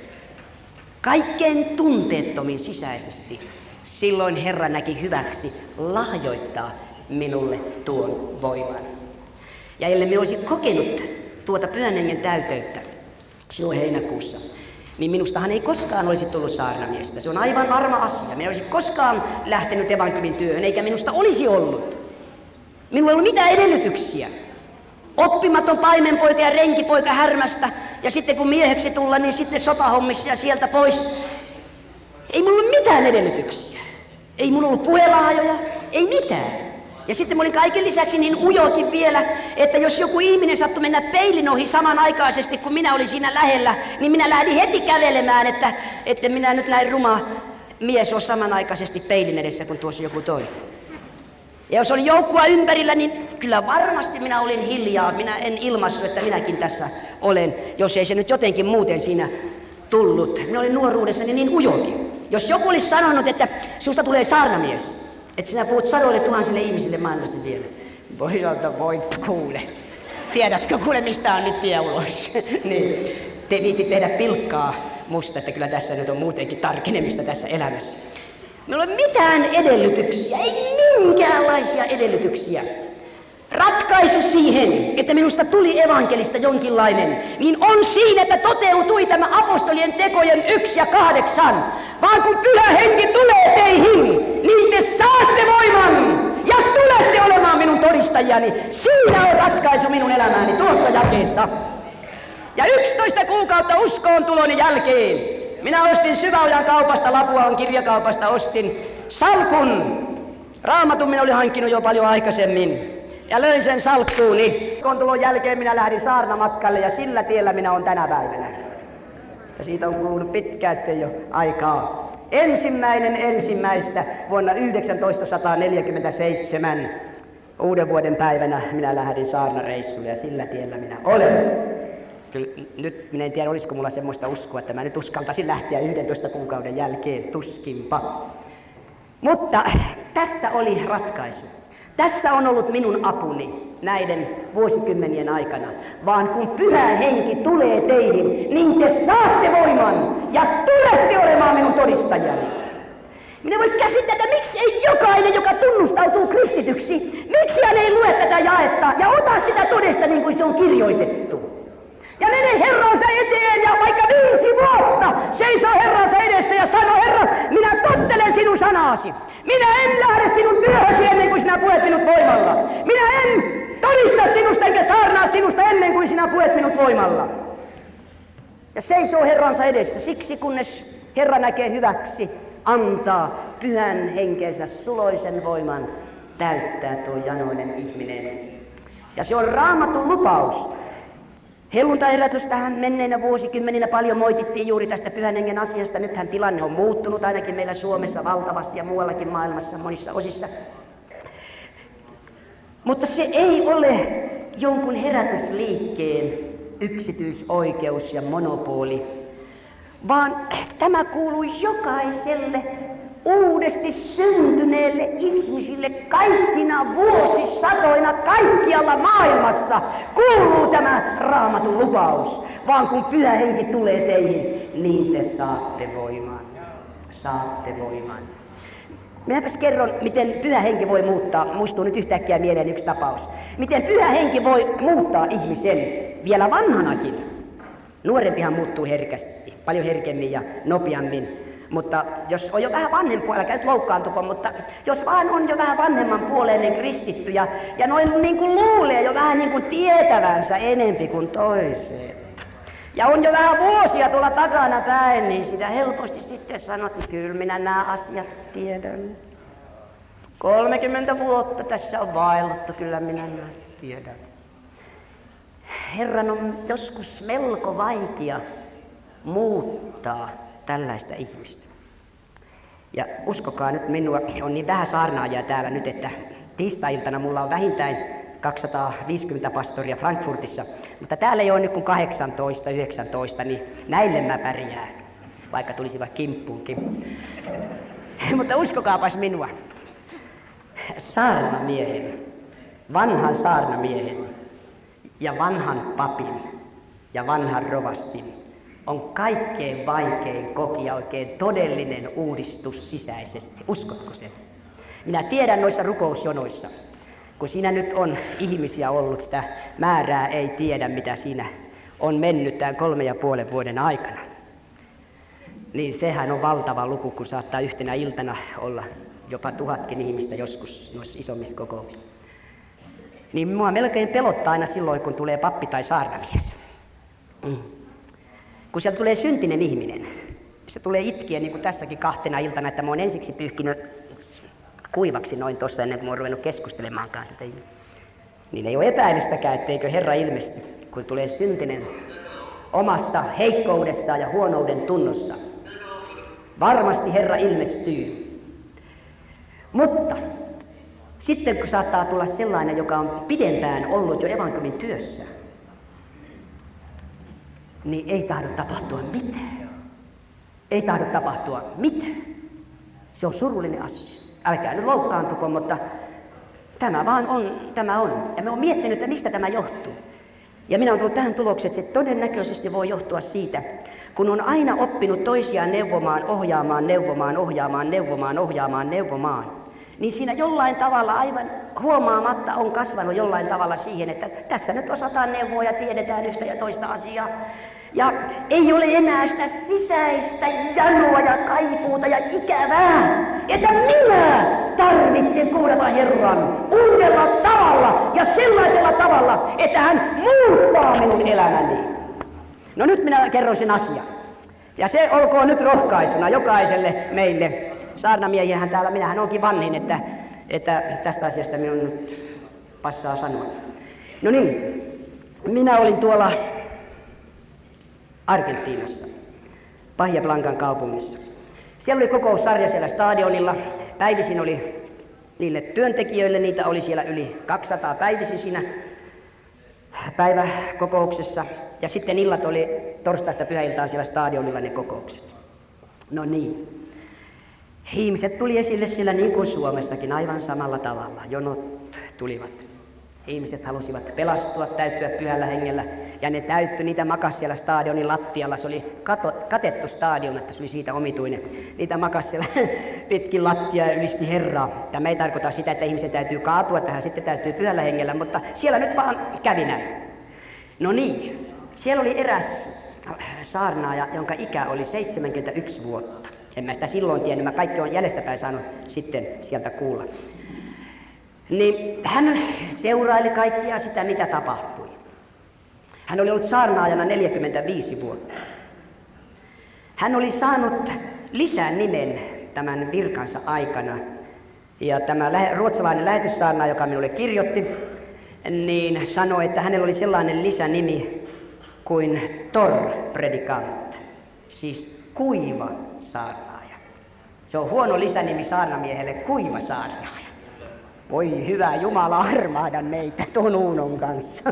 kaikkein tunteettomin sisäisesti, silloin Herra näki hyväksi lahjoittaa minulle tuon voiman. Ja ellei minä olisi kokenut tuota Pyhän Hengen täyteyttä silloin heinäkuussa, niin minustahan ei koskaan olisi tullut saarnamiestä. Se on aivan varma asia. Minä olisi koskaan lähtenyt evankeliumin työhön, eikä minusta olisi ollut. Minulla ei ollut mitään edellytyksiä. Oppimaton paimenpoika ja renkipoika Härmästä, ja sitten kun mieheksi tulla, niin sitten sotahommissa ja sieltä pois. Ei minulla ollut mitään edellytyksiä. Ei minulla ollut puhelaajoja, ei mitään. Ja sitten mä olin kaiken lisäksi niin ujokin vielä, että jos joku ihminen sattui mennä peilin ohi samanaikaisesti, kun minä olin siinä lähellä, niin minä lähdin heti kävelemään, että minä nyt näin ruma mies ole samanaikaisesti peilin edessä, kun tuossa joku toinen. Ja jos oli joukkua ympärillä, niin kyllä varmasti minä olin hiljaa. Minä en ilmaissut, että minäkin tässä olen, jos ei se nyt jotenkin muuten siinä tullut. Minä olin nuoruudessani niin ujokin. Jos joku olisi sanonut, että susta tulee saarnamies, että sinä puhut 100 000 ihmisille maailmassa vielä. Voi kuule. Tiedätkö kuule mistä on nyt tie ulos? Niin. Te viitit tehdä pilkkaa musta, että kyllä tässä nyt on muutenkin tarkenemista tässä elämässä. Meillä ei ole mitään edellytyksiä, ei minkäänlaisia edellytyksiä. Ratkaisu siihen, että minusta tuli evankelista jonkinlainen, niin on siinä, että toteutui tämä apostolien tekojen 1 ja 8. Vaan kun Pyhä Henki tulee teihin, niin te saatte voiman ja tulette olemaan minun todistajani. Siinä on ratkaisu minun elämääni tuossa jakeessa. Ja 11 kuukautta uskoon tuloni jälkeen minä ostin Syväojan kaupasta, Lapuan kirjakaupasta ostin salkun. Raamatun minä olin hankkinut jo paljon aikaisemmin. Ja löin sen salkkuuni. Uskon tulon jälkeen minä lähdin saarnamatkalle ja sillä tiellä minä olen tänä päivänä. Ja siitä on kulunut pitkään, ettei ole aikaa. Ensimmäistä vuonna 1947 uuden vuoden päivänä minä lähdin saarnareissulle ja sillä tiellä minä olen. Kyllä, nyt minä en tiedä, olisiko mulla semmoista uskoa, että mä nyt uskaltaisin lähteä 11 kuukauden jälkeen, tuskinpa. Mutta tässä oli ratkaisu. Tässä on ollut minun apuni näiden vuosikymmenien aikana. Vaan kun Pyhä Henki tulee teihin, niin te saatte voiman ja tulette olemaan minun todistajani. Minä voi käsittää, että miksi ei jokainen, joka tunnustautuu kristityksi, miksi hän ei lue tätä jaetta ja ota sitä todesta niin kuin se on kirjoitettu. Ja mene Herransa eteen ja vaikka 5 vuotta seisoo Herransa edessä ja sanoo, Herra, minä tottelen sinun sanasi. Minä en lähde sinun työhösi ennen kuin sinä puet minut voimalla. Minä en todista sinusta enkä saarnaa sinusta ennen kuin sinä puet minut voimalla. Ja seisoo Herransa edessä siksi, kunnes Herra näkee hyväksi antaa Pyhän Henkensä suloisen voiman täyttää tuo janoinen ihminen. Ja se on Raamatun lupaus. Helluntai-herätystähän menneinä vuosikymmeninä paljon moitittiin juuri tästä Pyhän Hengen asiasta. Nythän tilanne on muuttunut ainakin meillä Suomessa valtavasti ja muuallakin maailmassa monissa osissa. Mutta se ei ole jonkun herätysliikkeen yksityisoikeus ja monopoli, vaan tämä kuuluu jokaiselle uudesti syntyneelle ihmisille kaikkina vuosisatoina kaikkialla maailmassa kuuluu tämä Raamatun lupaus. Vaan kun Pyhä Henki tulee teihin, niin te saatte voiman. Saatte voiman. Minäpäs kerron, miten Pyhä Henki voi muuttaa. Muistuu nyt yhtäkkiä mieleen yksi tapaus. Miten Pyhä Henki voi muuttaa ihmisen vielä vanhanakin. Nuorempihan muuttuu herkästi, paljon herkemmin ja nopeammin. Mutta jos on jo vähän vanhempi, älkää nyt loukkaantuko, mutta jos vaan on jo vähän vanhemman puoleinen kristitty ja noin niin kuin luulee jo vähän niin kuin tietävänsä enempi kuin toiset. Ja on jo vähän vuosia tuolla takana päin, niin sitä helposti sitten sanot, että kyllä minä nämä asiat tiedän. 30 vuotta tässä on vaelluttu, kyllä minä nämä tiedän. Herran on joskus melko vaikea muuttaa tällaista ihmistä. Ja uskokaa nyt minua, on niin vähän saarnaajia täällä nyt, että tiistai-iltana mulla on vähintään 250 pastoria Frankfurtissa, mutta täällä ei ole nyt kuin 18, 19, niin näille mä pärjään, vaikka tulisivat kimppuunkin. Mutta uskokaapas minua. saarnamiehen, vanhan saarnamiehen ja vanhan papin ja vanhan rovastin on kaikkein vaikein kokea oikein todellinen uudistus sisäisesti. Uskotko sen? Minä tiedän noissa rukousjonoissa, kun siinä nyt on ihmisiä ollut, sitä määrää ei tiedä, mitä siinä on mennyt tämän 3,5 vuoden aikana. Niin sehän on valtava luku, kun saattaa yhtenä iltana olla jopa 1000 ihmistä joskus noissa isommissa kokouksissa. Niin minua melkein pelottaa aina silloin, kun tulee pappi tai saarnamies. Kun sieltä tulee syntinen ihminen, se tulee itkien niin kuin tässäkin 2 iltana, että mä oon ensiksi pyyhkinyt kuivaksi noin tuossa ennen kuin mä oon ruvennut keskustelemaan kanssa. Niin ei ole epäilystäkään, etteikö Herra ilmesty, kun tulee syntinen omassa heikkoudessaan ja huonouden tunnossa. Varmasti Herra ilmestyy. Mutta sitten kun saattaa tulla sellainen, joka on pidempään ollut jo evankeliumin työssä, niin ei tahdo tapahtua mitään. Ei tahdo tapahtua mitään. Se on surullinen asia. Älkää nyt loukkaantuko, mutta tämä vaan on, tämä on. Ja me on miettinyt, että mistä tämä johtuu. Ja minä olen tullut tähän tulokseen, että se todennäköisesti voi johtua siitä, kun on aina oppinut toisiaan neuvomaan, ohjaamaan, niin siinä jollain tavalla aivan huomaamatta on kasvanut jollain tavalla siihen, että tässä nyt osataan neuvoa ja tiedetään yhtä ja toista asiaa. Ja ei ole enää sitä sisäistä janoa ja kaipuuta ja ikävää, että minä tarvitsen kuuleva Herran uudella tavalla ja sellaisella tavalla, että hän muuttaa minun elämäni. No nyt minä kerron sen asian. Ja se olkoon nyt rohkaisuna jokaiselle meille. Saarnamiehiähän täällä, minähän onkin vanhin, että tästä asiasta minun nyt passaa sanoa. No niin, minä olin tuolla Argentiinassa, Bahia Blancan kaupungissa. Siellä oli kokoussarja siellä stadionilla. Päivisin oli niille työntekijöille, niitä oli siellä yli 200 päivisin siinä päiväkokouksessa. Ja sitten illat oli torstaista pyhäiltaan siellä stadionilla ne kokoukset. No niin. Ihmiset tuli esille siellä niin kuin Suomessakin aivan samalla tavalla. Jonot tulivat. Ihmiset halusivat pelastua, täyttyä pyhällä hengellä. Ja ne täyttyi, niitä makas siellä stadionin lattialla. Se oli katettu stadion, että se oli siitä omituinen. Niitä makas siellä pitkin lattia ja ylisti Herraa. Tämä ei tarkoita sitä, että ihmisen täytyy kaatua tähän, sitten täytyy pyhällä hengellä, mutta siellä nyt vaan kävi näin. No niin, siellä oli eräs saarnaaja, jonka ikä oli 71 vuotta. En mä sitä silloin tiennyt, mä kaikki on jäljestäpäin saanut sitten sieltä kuulla. Niin hän seuraili kaikkia sitä, mitä tapahtui. Hän oli ollut saarnaajana 45 vuotta. Hän oli saanut lisänimen tämän virkansa aikana. Ja tämä ruotsalainen lähetyssaarnaaja, joka minulle kirjoitti, niin sanoi, että hänellä oli sellainen lisänimi kuin Torr-predikant, siis kuiva saarnaaja. Se on huono lisänimi saarnamiehelle, kuiva saarnaaja. Voi hyvä Jumala, armahda meitä tuon Uunon kanssa.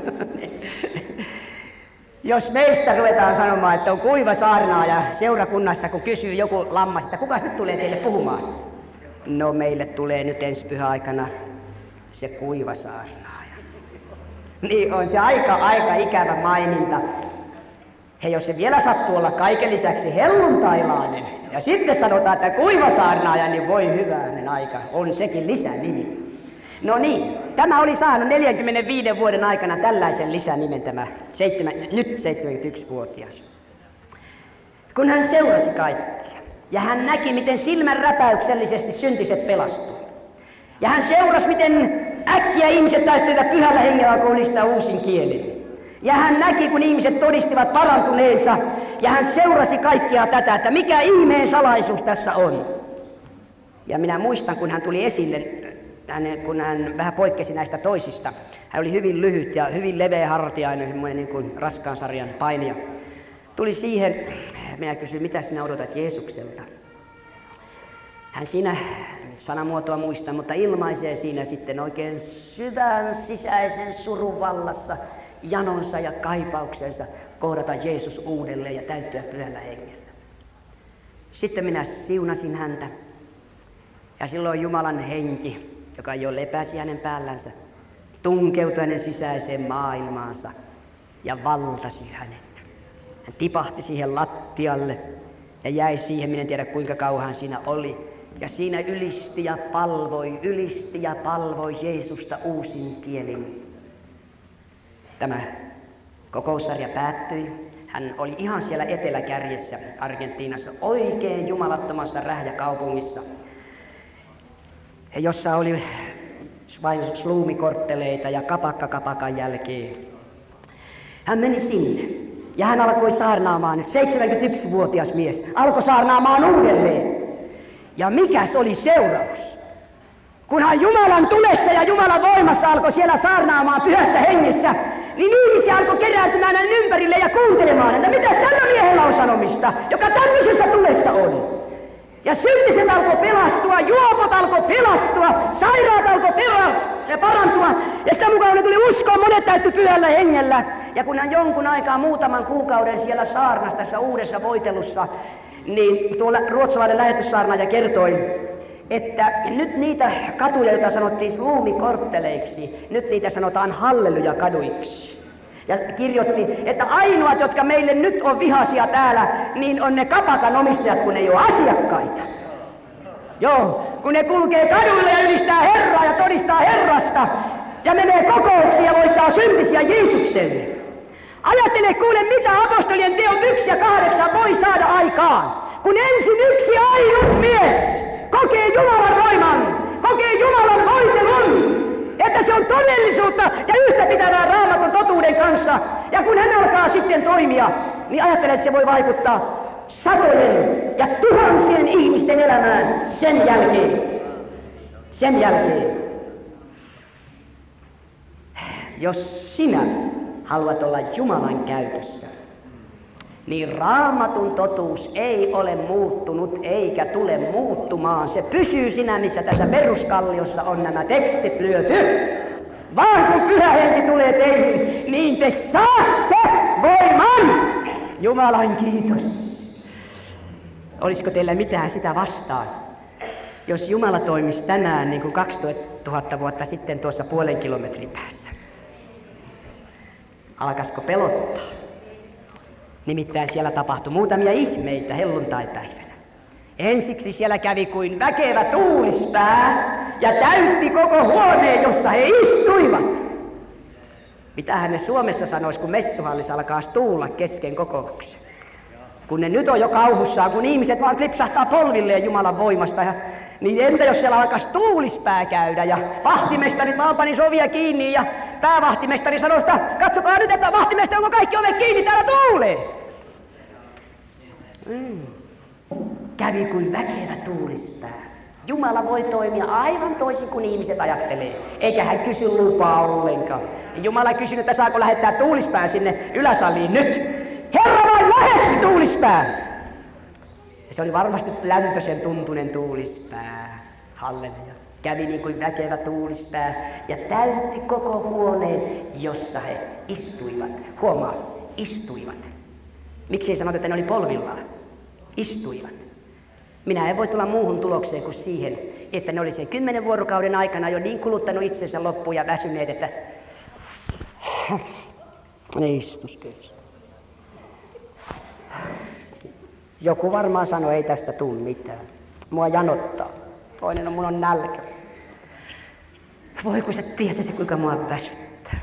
Jos meistä ruvetaan sanomaan, että on kuiva saarnaaja seurakunnassa, kun kysyy joku lammas, että kukas nyt tulee teille puhumaan? No meille tulee nyt ensi pyhäaikana se kuiva saarnaaja. Niin on se aika ikävä maininta. Hei, jos se vielä sattuu olla kaiken lisäksi helluntailainen, ja sitten sanotaan, että kuiva saarnaaja, niin voi hyvänen aika, on sekin lisänimi. No niin, tämä oli saanut 45 vuoden aikana tällaisen lisänimen tämä nyt 71-vuotias. Kun hän seurasi kaikkia, ja hän näki, miten silmänräpäyksellisesti syntiset pelastui. Ja hän seurasi, miten äkkiä ihmiset täyttyivät pyhällä hengellä kuulistaa uusin kielin. Ja hän näki, kun ihmiset todistivat parantuneensa, ja hän seurasi kaikkia tätä, että mikä ihmeen salaisuus tässä on. Ja minä muistan, kun hän tuli esille, kun hän vähän poikkesi näistä toisista. Hän oli hyvin lyhyt ja hyvin leveähartiainen, semmoinen niin kuin raskaan sarjan painija. Tuli siihen, minä kysyin, mitä sinä odotat Jeesukselta? Hän siinä, sanamuotoa muista, mutta ilmaisee siinä sitten oikein syvän sisäisen surun vallassa janonsa ja kaipauksensa kohdata Jeesus uudelleen ja täyttyä pyhällä hengellä. Sitten minä siunasin häntä ja silloin Jumalan henki joka jo lepäsi hänen päällänsä, tunkeutui hänen sisäiseen maailmaansa ja valtasi hänet. Hän tipahti siihen lattialle ja jäi siihen, minä en tiedä kuinka kauan siinä oli. Ja siinä ylisti ja palvoi Jeesusta uusin kielin. Tämä kokoussarja päättyi. Hän oli ihan siellä eteläkärjessä Argentiinassa, oikein jumalattomassa rähjäkaupungissa, jossa oli vain sluumikortteleita ja kapakka kapakan jälkeen. Hän meni sinne ja hän alkoi saarnaamaan, nyt 71-vuotias mies, alkoi saarnaamaan uudelleen. Ja mikäs oli seuraus? Kunhan Jumalan tulessa ja Jumalan voimassa alkoi siellä saarnaamaan pyhässä hengessä, niin ihmisiä alkoi kerääntymään hänen ympärille ja kuuntelemaan, että mitäs tällä miehellä on sanomista, joka tämmöisessä tulessa on. Ja syntiset alkoi pelastua, juopot alkoi pelastua, sairaat alkoi parantua, ja sitä mukaan ne tuli uskoon, monet täyttyi pyhällä hengellä. Ja kun hän jonkun aikaa, muutaman kuukauden siellä saarnasi tässä uudessa voitelussa, niin tuolla ruotsalainen lähetyssaarnaaja kertoi, että nyt niitä katuja, joita sanottiin sluumikortteleiksi, nyt niitä sanotaan hallelujakaduiksi. Ja kirjoitti, että ainoat, jotka meille nyt on vihaisia täällä, niin on ne kapakan omistajat, kun ei ole asiakkaita. Joo, kun ne kulkee kaduilla ja ylistää Herraa ja todistaa Herrasta ja menee kokouksiin ja voittaa syntisiä Jeesukselle. Ajattele kuule, mitä apostolien teot 1 ja 8 voi saada aikaan. Kun ensin yksi ainut mies kokee Jumalan voiman, kokee Jumalan voitelun, että se on todellisuutta ja yhtäpitävää Raamatun totuuden kanssa. Ja kun hän alkaa sitten toimia, niin ajattele, että se voi vaikuttaa satojen ja tuhansien ihmisten elämään sen jälkeen. Sen jälkeen. Jos sinä haluat olla Jumalan käytössä, niin Raamatun totuus ei ole muuttunut eikä tule muuttumaan. Se pysyy siinä, missä tässä peruskalliossa on nämä tekstit lyöty. Vaan kun Pyhä Henki tulee teihin, niin te saatte voiman. Jumalan kiitos. Olisiko teillä mitään sitä vastaan, jos Jumala toimisi tänään niin kuin 2000 vuotta sitten tuossa 0,5 kilometrin päässä? Alkaisiko pelottaa? Nimittäin siellä tapahtui muutamia ihmeitä helluntaipäivänä. Ensiksi siellä kävi kuin väkevä tuulispää ja täytti koko huoneen, jossa he istuivat. Mitähän ne Suomessa sanois, kun messuhallissa alkaa tuulla kesken kokouksen? Kun ne nyt on jo kauhussaan, kun ihmiset vaan klipsahtaa polvilleen Jumalan voimasta. Niin entä jos siellä alkaisi tuulispää käydä ja vahtimestari vaan panisi ovia kiinni ja päävahtimestari sanoi sitä, katsokaa nyt, että vahtimestari, onko kaikki ovet kiinni, täällä tuulee. Kävi kuin väkevä tuulispää. Jumala voi toimia aivan toisin kuin ihmiset ajattelee, eikä hän kysy lupaa ollenkaan. Jumala kysyi, että saako lähettää tuulispään sinne yläsaliin nyt. Herra vain lähetti tuulispään! Ja se oli varmasti lämpöisen tuntunen tuulispää. Halleluja. Kävi niin kuin väkevä tuulispää ja täytti koko huoneen, jossa he istuivat. Huomaa, istuivat. Miksi ei sanota, että ne oli polvillaan? Istuivat. Minä en voi tulla muuhun tulokseen kuin siihen, että ne oli sen 10 vuorokauden aikana jo niin kuluttanut itsensä loppuun ja väsyneet, että ne istuskeli. Joku varmaan sanoi, ei tästä tule mitään. Mua janottaa. Toinen on, mun on nälkä. Voi kun sä tietäisi, kuinka mua väsyttää.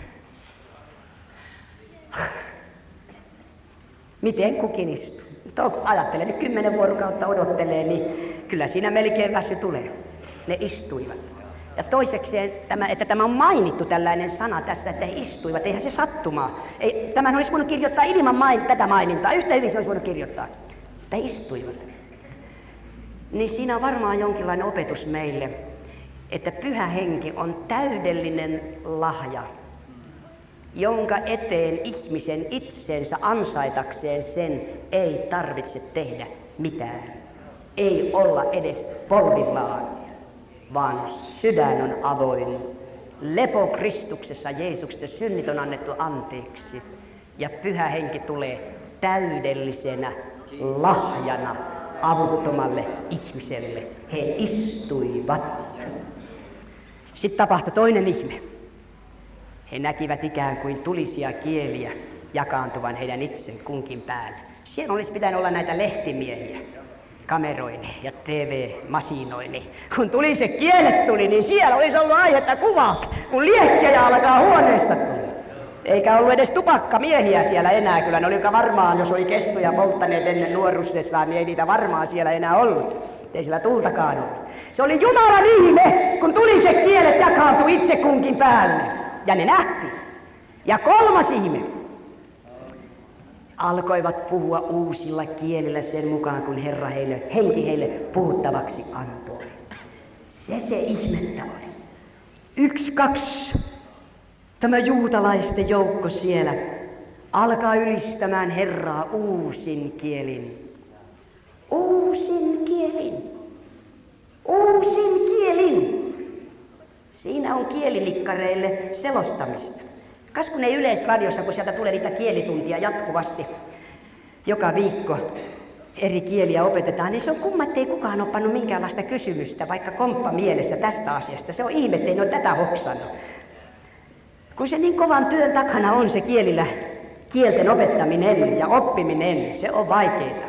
Miten kukin istuu? Ajattelen, että 10 vuorokautta odottelee, niin kyllä siinä melkein väsy tulee. Ne istuivat. Ja toisekseen, että tämä on mainittu tällainen sana tässä, että he istuivat, eihän se sattumaa. Tämän olisi voinut kirjoittaa ilman tätä mainintaa, yhtä hyvin se olisi voinut kirjoittaa. Että he istuivat. Niin siinä on varmaan jonkinlainen opetus meille, että Pyhä Henki on täydellinen lahja, jonka eteen ihmisen itsensä ansaitakseen sen ei tarvitse tehdä mitään. Ei olla edes polvillaan, vaan sydän on avoin. Lepo Kristuksessa, Jeesuksessa, synnit on annettu anteeksi. Ja Pyhä Henki tulee täydellisenä lahjana avuttomalle ihmiselle. He istuivat. Sitten tapahtui toinen ihme. He näkivät ikään kuin tulisia kieliä jakaantuvan heidän itse kunkin päälle. Siellä olisi pitänyt olla näitä lehtimiehiä kameroineen ja TV-masinoineen. Kun tuli se kielet tuli, niin siellä olisi ollut aihetta kuvata, kun liekkejä alkaa huoneessa tulla. Eikä ollut edes tupakkamiehiä siellä enää. Kyllä ne oli varmaan, jos oli kessuja polttaneet ennen nuoruudessaan, niin ei niitä varmaan siellä enää ollut. Ei siellä tultakaan ollut. Se oli Jumalan ihme, kun tuli se kielet jakaantui itse kunkin päälle. Ja ne nähti. Ja kolmas ihme. Alkoivat puhua uusilla kielillä sen mukaan, kun Herra henki heille puhuttavaksi antoi. Se ihmettä oli. 1, 2. Tämä juutalaisten joukko siellä alkaa ylistämään Herraa uusin kielin. Uusin kielin. Uusin kielin. Siinä on kielinikkareille selostamista. Kas kun ei Yleisradiossa, kun sieltä tulee niitä kielituntia jatkuvasti, joka viikko eri kieliä opetetaan, niin se on kumma, ettei kukaan ole pannut minkäänlaista kysymystä, vaikka komppa mielessä tästä asiasta. Se on ihme, ettei ne ole tätä hoksannut. Kun se niin kovan työn takana on se kielten opettaminen ja oppiminen, se on vaikeaa.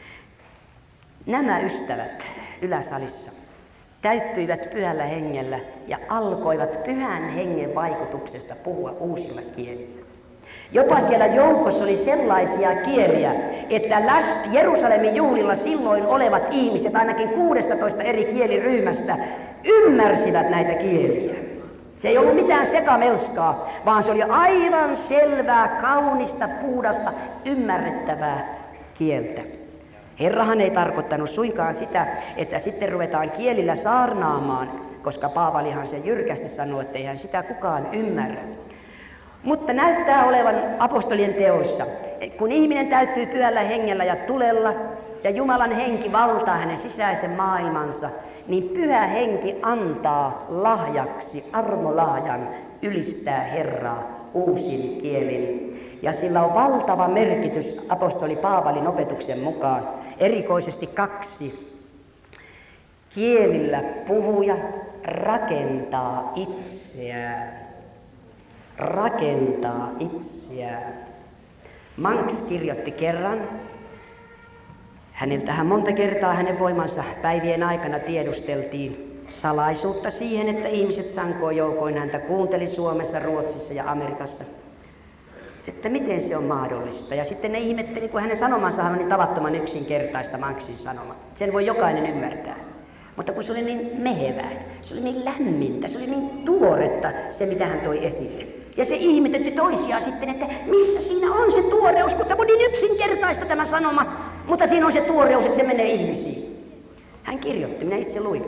Nämä ystävät yläsalissa täyttyivät pyhällä hengellä ja alkoivat pyhän hengen vaikutuksesta puhua uusilla kielillä. Jopa siellä joukossa oli sellaisia kieliä, että Jerusalemin juhlilla silloin olevat ihmiset, ainakin 16 eri kieliryhmästä, ymmärsivät näitä kieliä. Se ei ollut mitään sekamelskaa, vaan se oli aivan selvää, kaunista, puhdasta, ymmärrettävää kieltä. Herrahan ei tarkoittanut suinkaan sitä, että sitten ruvetaan kielillä saarnaamaan, koska Paavalihan se jyrkästi sanoi, että eihän sitä kukaan ymmärrä. Mutta näyttää olevan apostolien teoissa, kun ihminen täyttyy pyhällä hengellä ja tulella, ja Jumalan henki valtaa hänen sisäisen maailmansa, niin pyhä henki antaa lahjaksi, armolahjan, ylistää Herraa uusin kielin. Ja sillä on valtava merkitys apostoli Paavalin opetuksen mukaan. Erikoisesti 2. Kielillä puhuja rakentaa itseään. Rakentaa itseään. Manx kirjoitti kerran. Häneltähän monta kertaa hänen voimansa päivien aikana tiedusteltiin salaisuutta siihen, että ihmiset sankoin joukoin häntä kuunteli Suomessa, Ruotsissa ja Amerikassa. Että miten se on mahdollista. Ja sitten ne ihmetteli, kun hänen sanomansa on niin tavattoman yksinkertaista, Manxin sanoma. Sen voi jokainen ymmärtää. Mutta kun se oli niin mehevää, se oli niin lämmintä, se oli niin tuoretta se, mitä hän toi esille. Ja se ihmetytti toisiaan sitten, että missä siinä on se tuoreus, kun tämä on niin yksinkertaista tämä sanoma, mutta siinä on se tuoreus, että se menee ihmisiin. Hän kirjoitti, minä itse luin,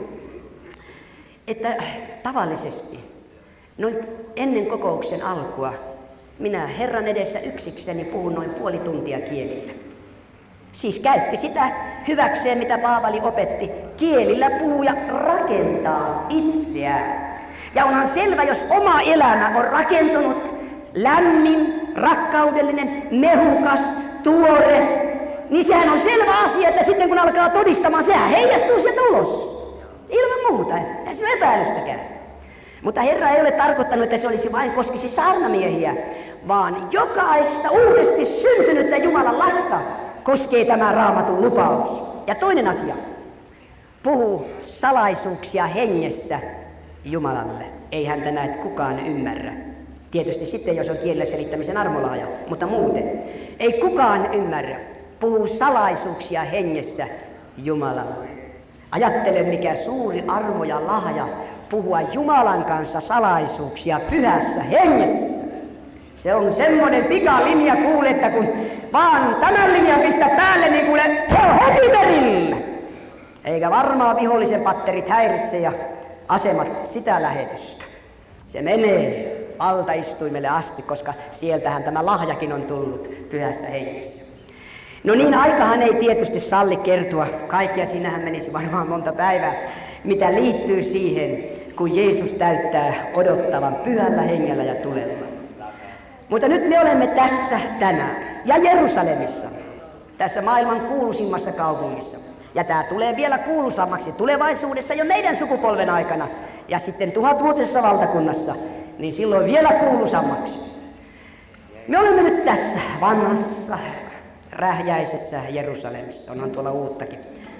että tavallisesti noin ennen kokouksen alkua minä Herran edessä yksikseni puhun noin puoli tuntia kielillä. Siis käytti sitä hyväkseen, mitä Paavali opetti. Kielillä puhuja rakentaa itseään. Ja onhan selvä, jos oma elämä on rakentunut, lämmin, rakkaudellinen, mehukas, tuore, niin sehän on selvä asia, että sitten kun alkaa todistamaan, sehän heijastuu sieltä ulos. Ilman muuta, ei se ole epäilystäkään. Mutta Herra ei ole tarkoittanut, että se olisi vain koskisi saarnamiehiä, vaan jokaista uudesti syntynyttä Jumalan lasta koskee tämä Raamatun lupaus. Ja toinen asia, puhuu salaisuuksia hengessä Jumalalle. Ei häntä näet kukaan ymmärrä. Tietysti sitten, jos on kielellä selittämisen armolahja, mutta muuten. Ei kukaan ymmärrä. Puhuu salaisuuksia hengessä Jumalalle. Ajattele, mikä suuri armo ja lahja puhua Jumalan kanssa salaisuuksia pyhässä hengessä. Se on semmoinen pikalinja, kuule, että kun vaan tämän linjan pistä päälle, niin kuule, he on heti perillä. Eikä varmaan vihollisen patterit häiritse ja asemat sitä lähetystä. Se menee valtaistuimelle asti, koska sieltähän tämä lahjakin on tullut pyhässä hengessä. No niin, aikahan ei tietysti salli kertoa kaikkea, siinähän menisi varmaan monta päivää, mitä liittyy siihen, kun Jeesus täyttää odottavan pyhällä hengellä ja tulella. Mutta nyt me olemme tässä tänään ja Jerusalemissa, tässä maailman kuuluisimmassa kaupungissa. Ja tämä tulee vielä kuuluisammaksi tulevaisuudessa jo meidän sukupolven aikana. Ja sitten 1000-vuotisessa valtakunnassa, niin silloin vielä kuuluisammaksi. Me olemme nyt tässä vanhassa, rähjäisessä Jerusalemissa, onhan tuolla uuttakin.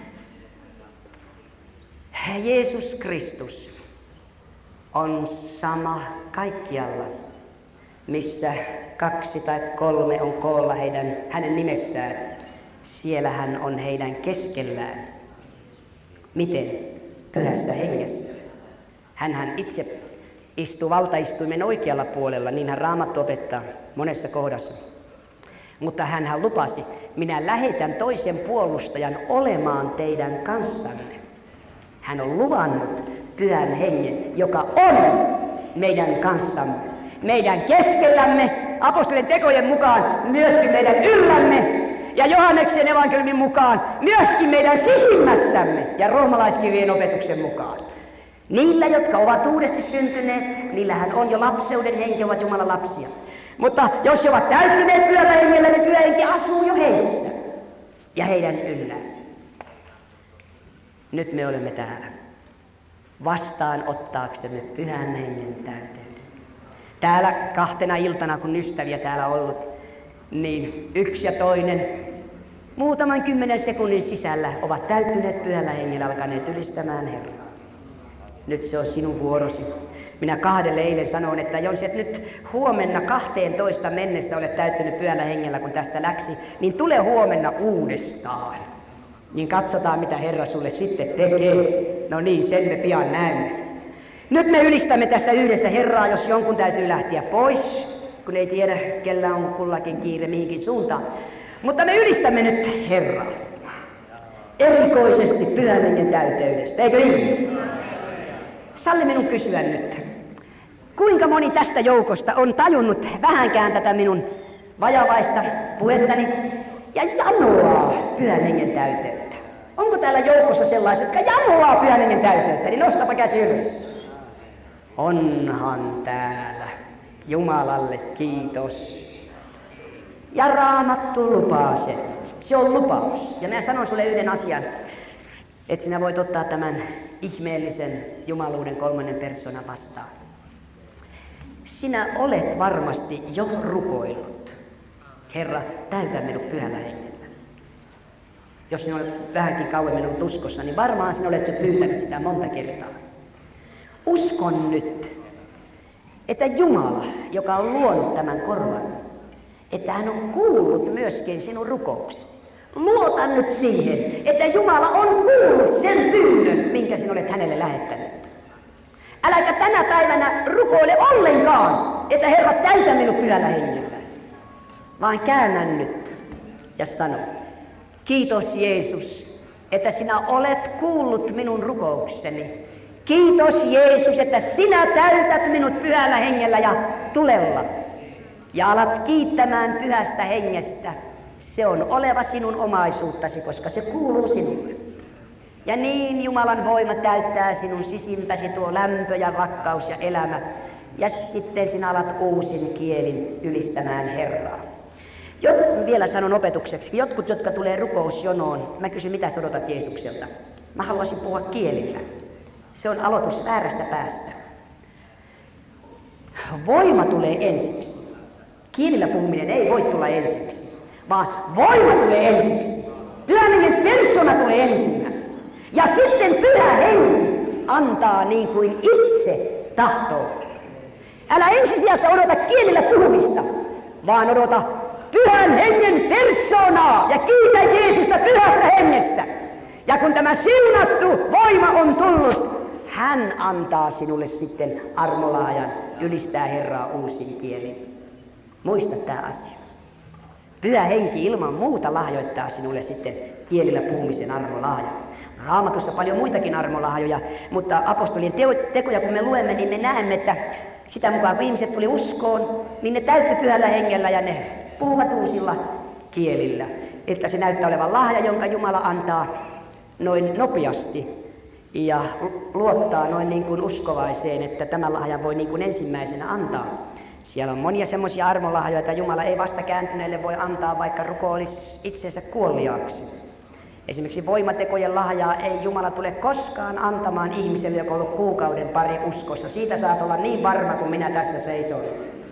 Jeesus Kristus on sama kaikkialla, missä 2 tai 3 on koolla hänen nimessään. Siellä hän on heidän keskellään. Miten? Pyhässä hengessä. Hänhän itse istuu valtaistuimen oikealla puolella, niin hän Raamattu opettaa monessa kohdassa. Mutta hänhän lupasi, minä lähetän toisen puolustajan olemaan teidän kanssanne. Hän on luvannut Pyhän Hengen, joka on meidän kanssamme, meidän keskellämme, apostolien tekojen mukaan myöskin meidän yllämme ja Johanneksen evankeliumin mukaan myöskin meidän sisimmässämme ja roomalaiskirjeen opetuksen mukaan. Niillä, jotka ovat uudesti syntyneet, niillähän on jo lapseuden henki, ovat Jumalan lapsia. Mutta jos he ovat täyttyneet Pyhällä Hengellä, niin Pyhä Henki asuu jo heissä ja heidän yllään. Nyt me olemme täällä vastaanottaaksemme Pyhän Hengen täyteyden. Täällä 2 iltana, kun ystäviä täällä on ollut, niin yksi ja toinen muutaman 10 sekunnin sisällä ovat täyttyneet Pyhällä Hengellä, alkaneet ylistämään Herraa. Nyt se on sinun vuorosi. Minä 2 eilen sanoin, että jos et nyt huomenna 12 mennessä olet täyttynyt Pyhällä Hengellä, kun tästä läksi, niin tule huomenna uudestaan. Niin katsotaan, mitä Herra sulle sitten tekee. No niin, sen me pian näemme. Nyt me ylistämme tässä yhdessä Herraa, jos jonkun täytyy lähteä pois, kun ei tiedä, kellä on kullakin kiire mihinkin suuntaan. Mutta me ylistämme nyt Herraa. Erikoisesti Pyhän Hengen täyteydestä, eikö niin? Salli minun kysyä nyt. Kuinka moni tästä joukosta on tajunnut vähänkään tätä minun vajavaista puhettani ja janoaa Pyhän Hengen täyteyttä? Onko täällä joukossa sellaisia, jotka janoaa Pyhän Hengen täyteyttä? Niin nostapa käsi ylös. Onhan täällä. Jumalalle kiitos. Ja Raamattu lupaa sen. Se on lupaus. Ja minä sanon sulle yhden asian, että sinä voit ottaa tämän ihmeellisen jumaluuden 3. persoonan vastaan. Sinä olet varmasti jo rukoillut. Herra, täytä minut Pyhällä Hengellä. Jos sinä olet vähänkin kauemmin ollut uskossa, niin varmaan sinä olet jo pyytänyt sitä monta kertaa. Uskon nyt, että Jumala, joka on luonut tämän korvan, että hän on kuullut myöskin sinun rukouksesi. Luota nyt siihen, että Jumala on kuullut sen pyynnön, minkä sinä olet hänelle lähettänyt. Äläkä tänä päivänä rukoile ollenkaan, että Herra, täytä minut Pyhällä Hengellä, vaan käännä nyt ja sano, kiitos Jeesus, että sinä olet kuullut minun rukoukseni. Kiitos Jeesus, että sinä täytät minut Pyhällä Hengellä ja tulella. Ja alat kiittämään Pyhästä Hengestä. Se on oleva sinun omaisuuttasi, koska se kuuluu sinulle. Ja niin Jumalan voima täyttää sinun sisimpäsi, tuo lämpö ja rakkaus ja elämä. Ja sitten sinä alat uusin kielin ylistämään Herraa. Vielä sanon opetukseksi. Jotkut, jotka tulee rukousjonoon, mä kysyn, mitä sä odotat Jeesukselta? Mä haluaisin puhua kielillä. Se on aloitus väärästä päästä. Voima tulee ensiksi. Kielillä puhuminen ei voi tulla ensiksi, vaan voima tulee ensiksi. Pyhän Hengen persona tulee ensinnä. Ja sitten Pyhä Henki antaa niin kuin itse tahtoo. Älä ensisijassa odota kielillä puhumista, vaan odota Pyhän Hengen persoonaa ja kiitä Jeesusta Pyhästä Hengestä. Ja kun tämä siunattu voima on tullut, hän antaa sinulle sitten armolahjan ylistää Herraa uusin kielin. Muista tämä asia. Pyhä Henki ilman muuta lahjoittaa sinulle sitten kielillä puhumisen armolahjan. Raamatussa paljon muitakin armolahjoja, mutta apostolien tekoja kun me luemme, niin me näemme, että sitä mukaan kun ihmiset tuli uskoon, niin ne täytti Pyhällä Hengellä ja ne puhuvat uusilla kielillä. Että se näyttää olevan lahja, jonka Jumala antaa noin nopeasti ja luottaa noin niin kuin uskovaiseen, että tämä lahja voi niin kuin ensimmäisenä antaa. Siellä on monia semmoisia armolahjoja, että Jumala ei vasta kääntyneelle voi antaa, vaikka rukoilisi itsensä kuoliaaksi. Esimerkiksi voimatekojen lahjaa ei Jumala tule koskaan antamaan ihmiselle, joka on ollut kuukauden pari uskossa. Siitä saat olla niin varma, kun minä tässä seison.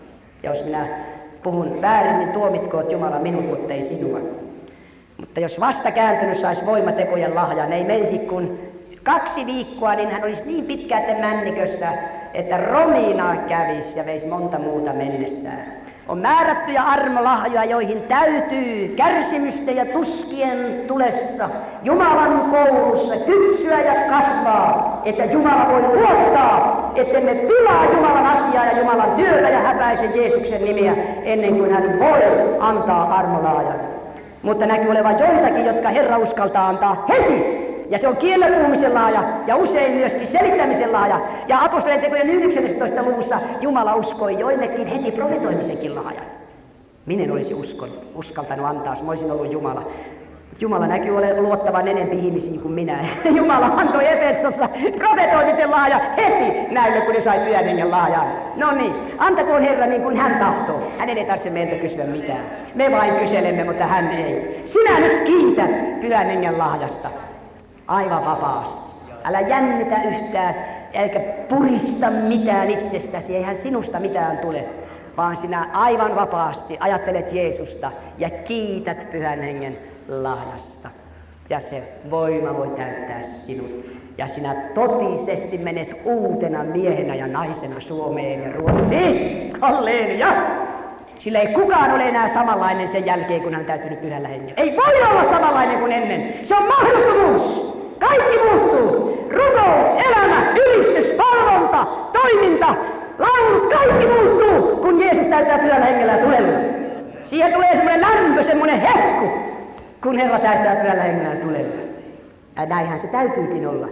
Ja jos minä puhun väärin, niin tuomitkoot Jumala minut, mutta ei sinua. Mutta jos vasta kääntynyt saisi voimatekojen lahjan, ei menisi kun 2 viikkoa, niin hän olisi niin pitkälti männikössä, että rominaa kävisi ja veisi monta muuta mennessään. On määrättyjä armolahjoja, joihin täytyy kärsimysten ja tuskien tulessa Jumalan koulussa kypsyä ja kasvaa, että Jumala voi luottaa, ettemme pilaa Jumalan asiaa ja Jumalan työtä ja häpäise Jeesuksen nimiä ennen kuin hän voi antaa armolahjan. Mutta näkyy olevan joitakin, jotka Herra uskaltaa antaa heti. Ja se on kielen puhumisen lahja ja usein myöskin selittämisen lahja. Ja apostolien tekojen 19. luvussa Jumala uskoi joillekin heti profetoimisenkin lahjan. Minä en olisi uskaltanut antaa, jos mä olisin ollut Jumala. Jumala näkyy olevan luottavan enempi ihmisiin kuin minä. Jumala antoi Efesossa profetoimisen lahja heti näille, kun ne sai Pyhän Hengen lahjan. No niin, antakoon Herra niin kuin hän tahtoo. Hänen ei tarvitse meiltä kysyä mitään. Me vain kyselemme, mutta hän ei. Sinä nyt kiitä Pyhän Hengen lahjasta. Aivan vapaasti. Älä jännitä yhtään, eikä purista mitään itsestäsi, eihän sinusta mitään tule, vaan sinä aivan vapaasti ajattelet Jeesusta ja kiität Pyhän Hengen lahjasta. Ja se voima voi täyttää sinut. Ja sinä totisesti menet uutena miehenä ja naisena Suomeen ja Ruotsiin. Halleluja! Sillä ei kukaan ole enää samanlainen sen jälkeen, kun hän on täytynyt Pyhällä Hengellä. Ei voi olla samanlainen kuin ennen. Se on mahdottomuus. Kaikki muuttuu. Rukous, elämä, ylistys, palvonta, toiminta, laulut, kaikki muuttuu, kun Jeesus täyttää Pyhällä Hengellä ja tulella. Siihen tulee semmoinen lämpö, semmoinen hehku, kun Herra täyttää Pyhällä Hengellä ja tulella. Ja näinhän se täytyykin olla,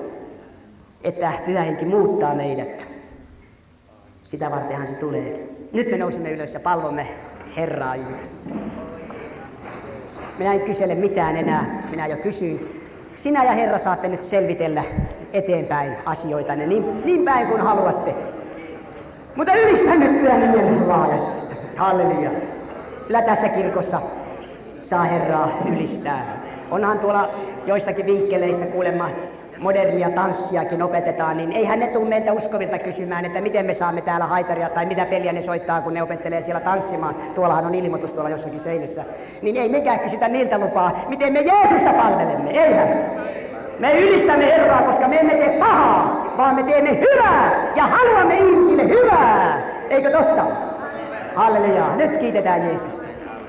että Pyhä Henki muuttaa meidät. Sitä vartenhan se tulee. Nyt me nousimme ylös ja palvomme Herraa yhdessä. Minä en kysele mitään enää, minä jo kysyin. Sinä ja Herra saatte nyt selvitellä eteenpäin asioitanne niin päin kuin haluatte. Mutta ylistän nyt Pyhän Hengen lahjasta. Halleluja. Kyllä tässä kirkossa saa Herraa ylistää. Onhan tuolla joissakin vinkkeleissä kuulemma modernia tanssiakin opetetaan, niin eihän ne tule meiltä uskovilta kysymään, että miten me saamme täällä haitaria tai mitä peliä ne soittaa, kun ne opettelee siellä tanssimaan. Tuollahan on ilmoitus tuolla jossakin seinässä. Niin ei mekään kysytä niiltä lupaa, miten me Jeesusta palvelemme. Eihän. Me ylistämme Herraa, koska me emme tee pahaa, vaan me teemme hyvää ja haluamme ihmisille hyvää. Eikö totta? Halleluja. Nyt kiitetään Jeesusta.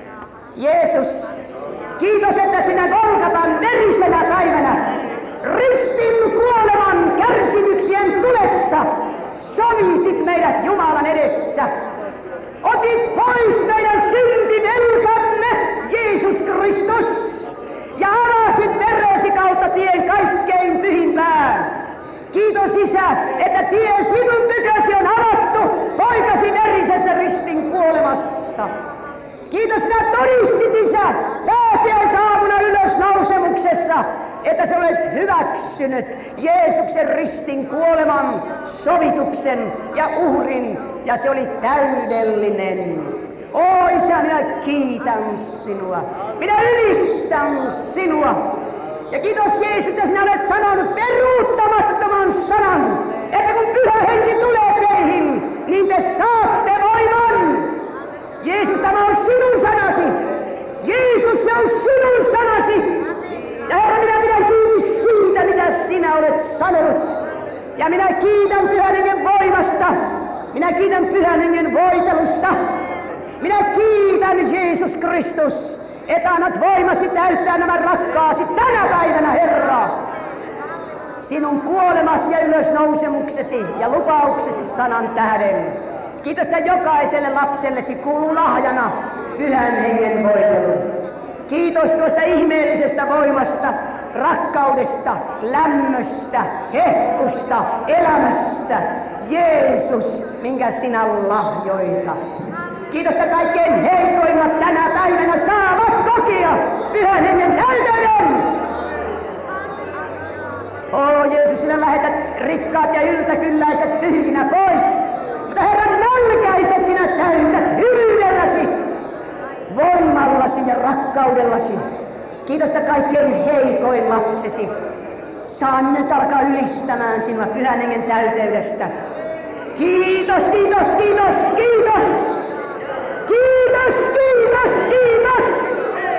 Jeesus, kiitos, että sinä Golgatan verisenä päivänä ristin kuoleman kärsimyksien tulessa sovitit meidät Jumalan edessä. Otit pois meidän syntivelkamme, Jeesus Kristus, ja avasit veresi kautta tien kaikkein pyhimpään. Kiitos Isä, että tie sinun tykösi on avattu poikasi verisessä ristin kuolemassa. Kiitos, sinä todistit Isä pääsiäisaamuna ylösnousemuksessa, että sä olet hyväksynyt Jeesuksen ristin kuoleman, sovituksen ja uhrin, ja se oli täydellinen. O Isä, minä kiitän sinua, minä ylistän sinua. Ja kiitos Jeesus, että sinä olet sanonut peruuttamattoman sanan, että kun Pyhä Henki tulee teihin, niin te saatte voiman. Jeesus, tämä on sinun sanasi. Jeesus, se on sinun sanasi. Ja Herra, minä pidän kiinni siitä, mitä sinä olet sanonut. Ja minä kiitän Pyhän Hengen voimasta. Minä kiitän Pyhän Hengen voitelusta. Minä kiitän Jeesus Kristus, että annat voimasi täyttää nämä rakkaasi tänä päivänä, Herra. Sinun kuolemasi ja ylösnousemuksesi ja lupauksesi sanan tähden. Kiitos, että jokaiselle lapsellesi kuuluu lahjana Pyhän Hengen voitelu. Kiitos tuosta ihmeellisestä voimasta, rakkaudesta, lämmöstä, hehkusta, elämästä. Jeesus, minkä sinä lahjoitat. Kiitos, että kaikkein heikoimmat tänä päivänä saavat kokea Pyhän Hengen täyteyden. Jeesus, sinä lähetät rikkaat ja yltäkylläiset tyhjinä pois. Mutta Herran nälkäiset sinä täytät hyvyydelläsi, voimallasi ja rakkaudellasi. Kiitos, että kaikkein heikoin lapsesi. Saan nyt alkaa ylistämään sinua Pyhän Hengen täyteydestä. Kiitos, kiitos, kiitos, kiitos! Kiitos, kiitos, kiitos!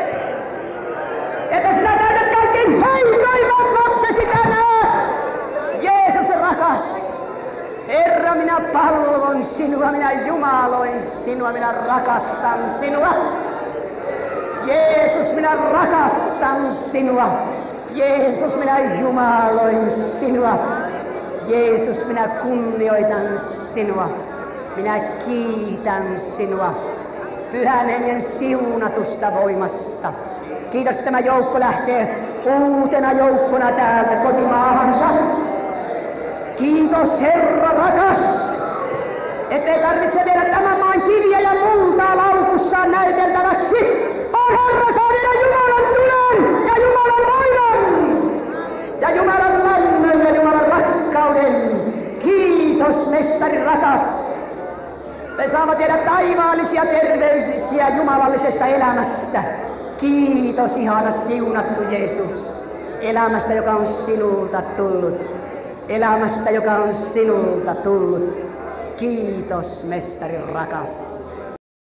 Että sinä täytät kaikkein heikoimmat lapsesi tänään! Jeesus rakas! Herra, minä palvon sinua, minä jumaloin sinua, minä rakastan sinua. Jeesus, minä rakastan sinua. Jeesus, minä jumaloin sinua. Jeesus, minä kunnioitan sinua. Minä kiitän sinua Pyhän Hengen siunatusta voimasta. Kiitos, että tämä joukko lähtee uutena joukkona täältä kotimaahansa. Kiitos, Herra rakas, ettei tarvitse viedä tämän maan kiviä ja multaa laukussaan näyteltäväksi, vaan Herra saa viedä Jumalan tulen ja Jumalan voiman ja Jumalan lämmön ja Jumalan rakkauden. Kiitos, mestari rakas. Me saamme viedä taivaallisia terveisiä jumalallisesta elämästä. Kiitos, ihana siunattu Jeesus, elämästä, joka on sinulta tullut. Elämästä, joka on sinulta tullut. Kiitos, mestari rakas.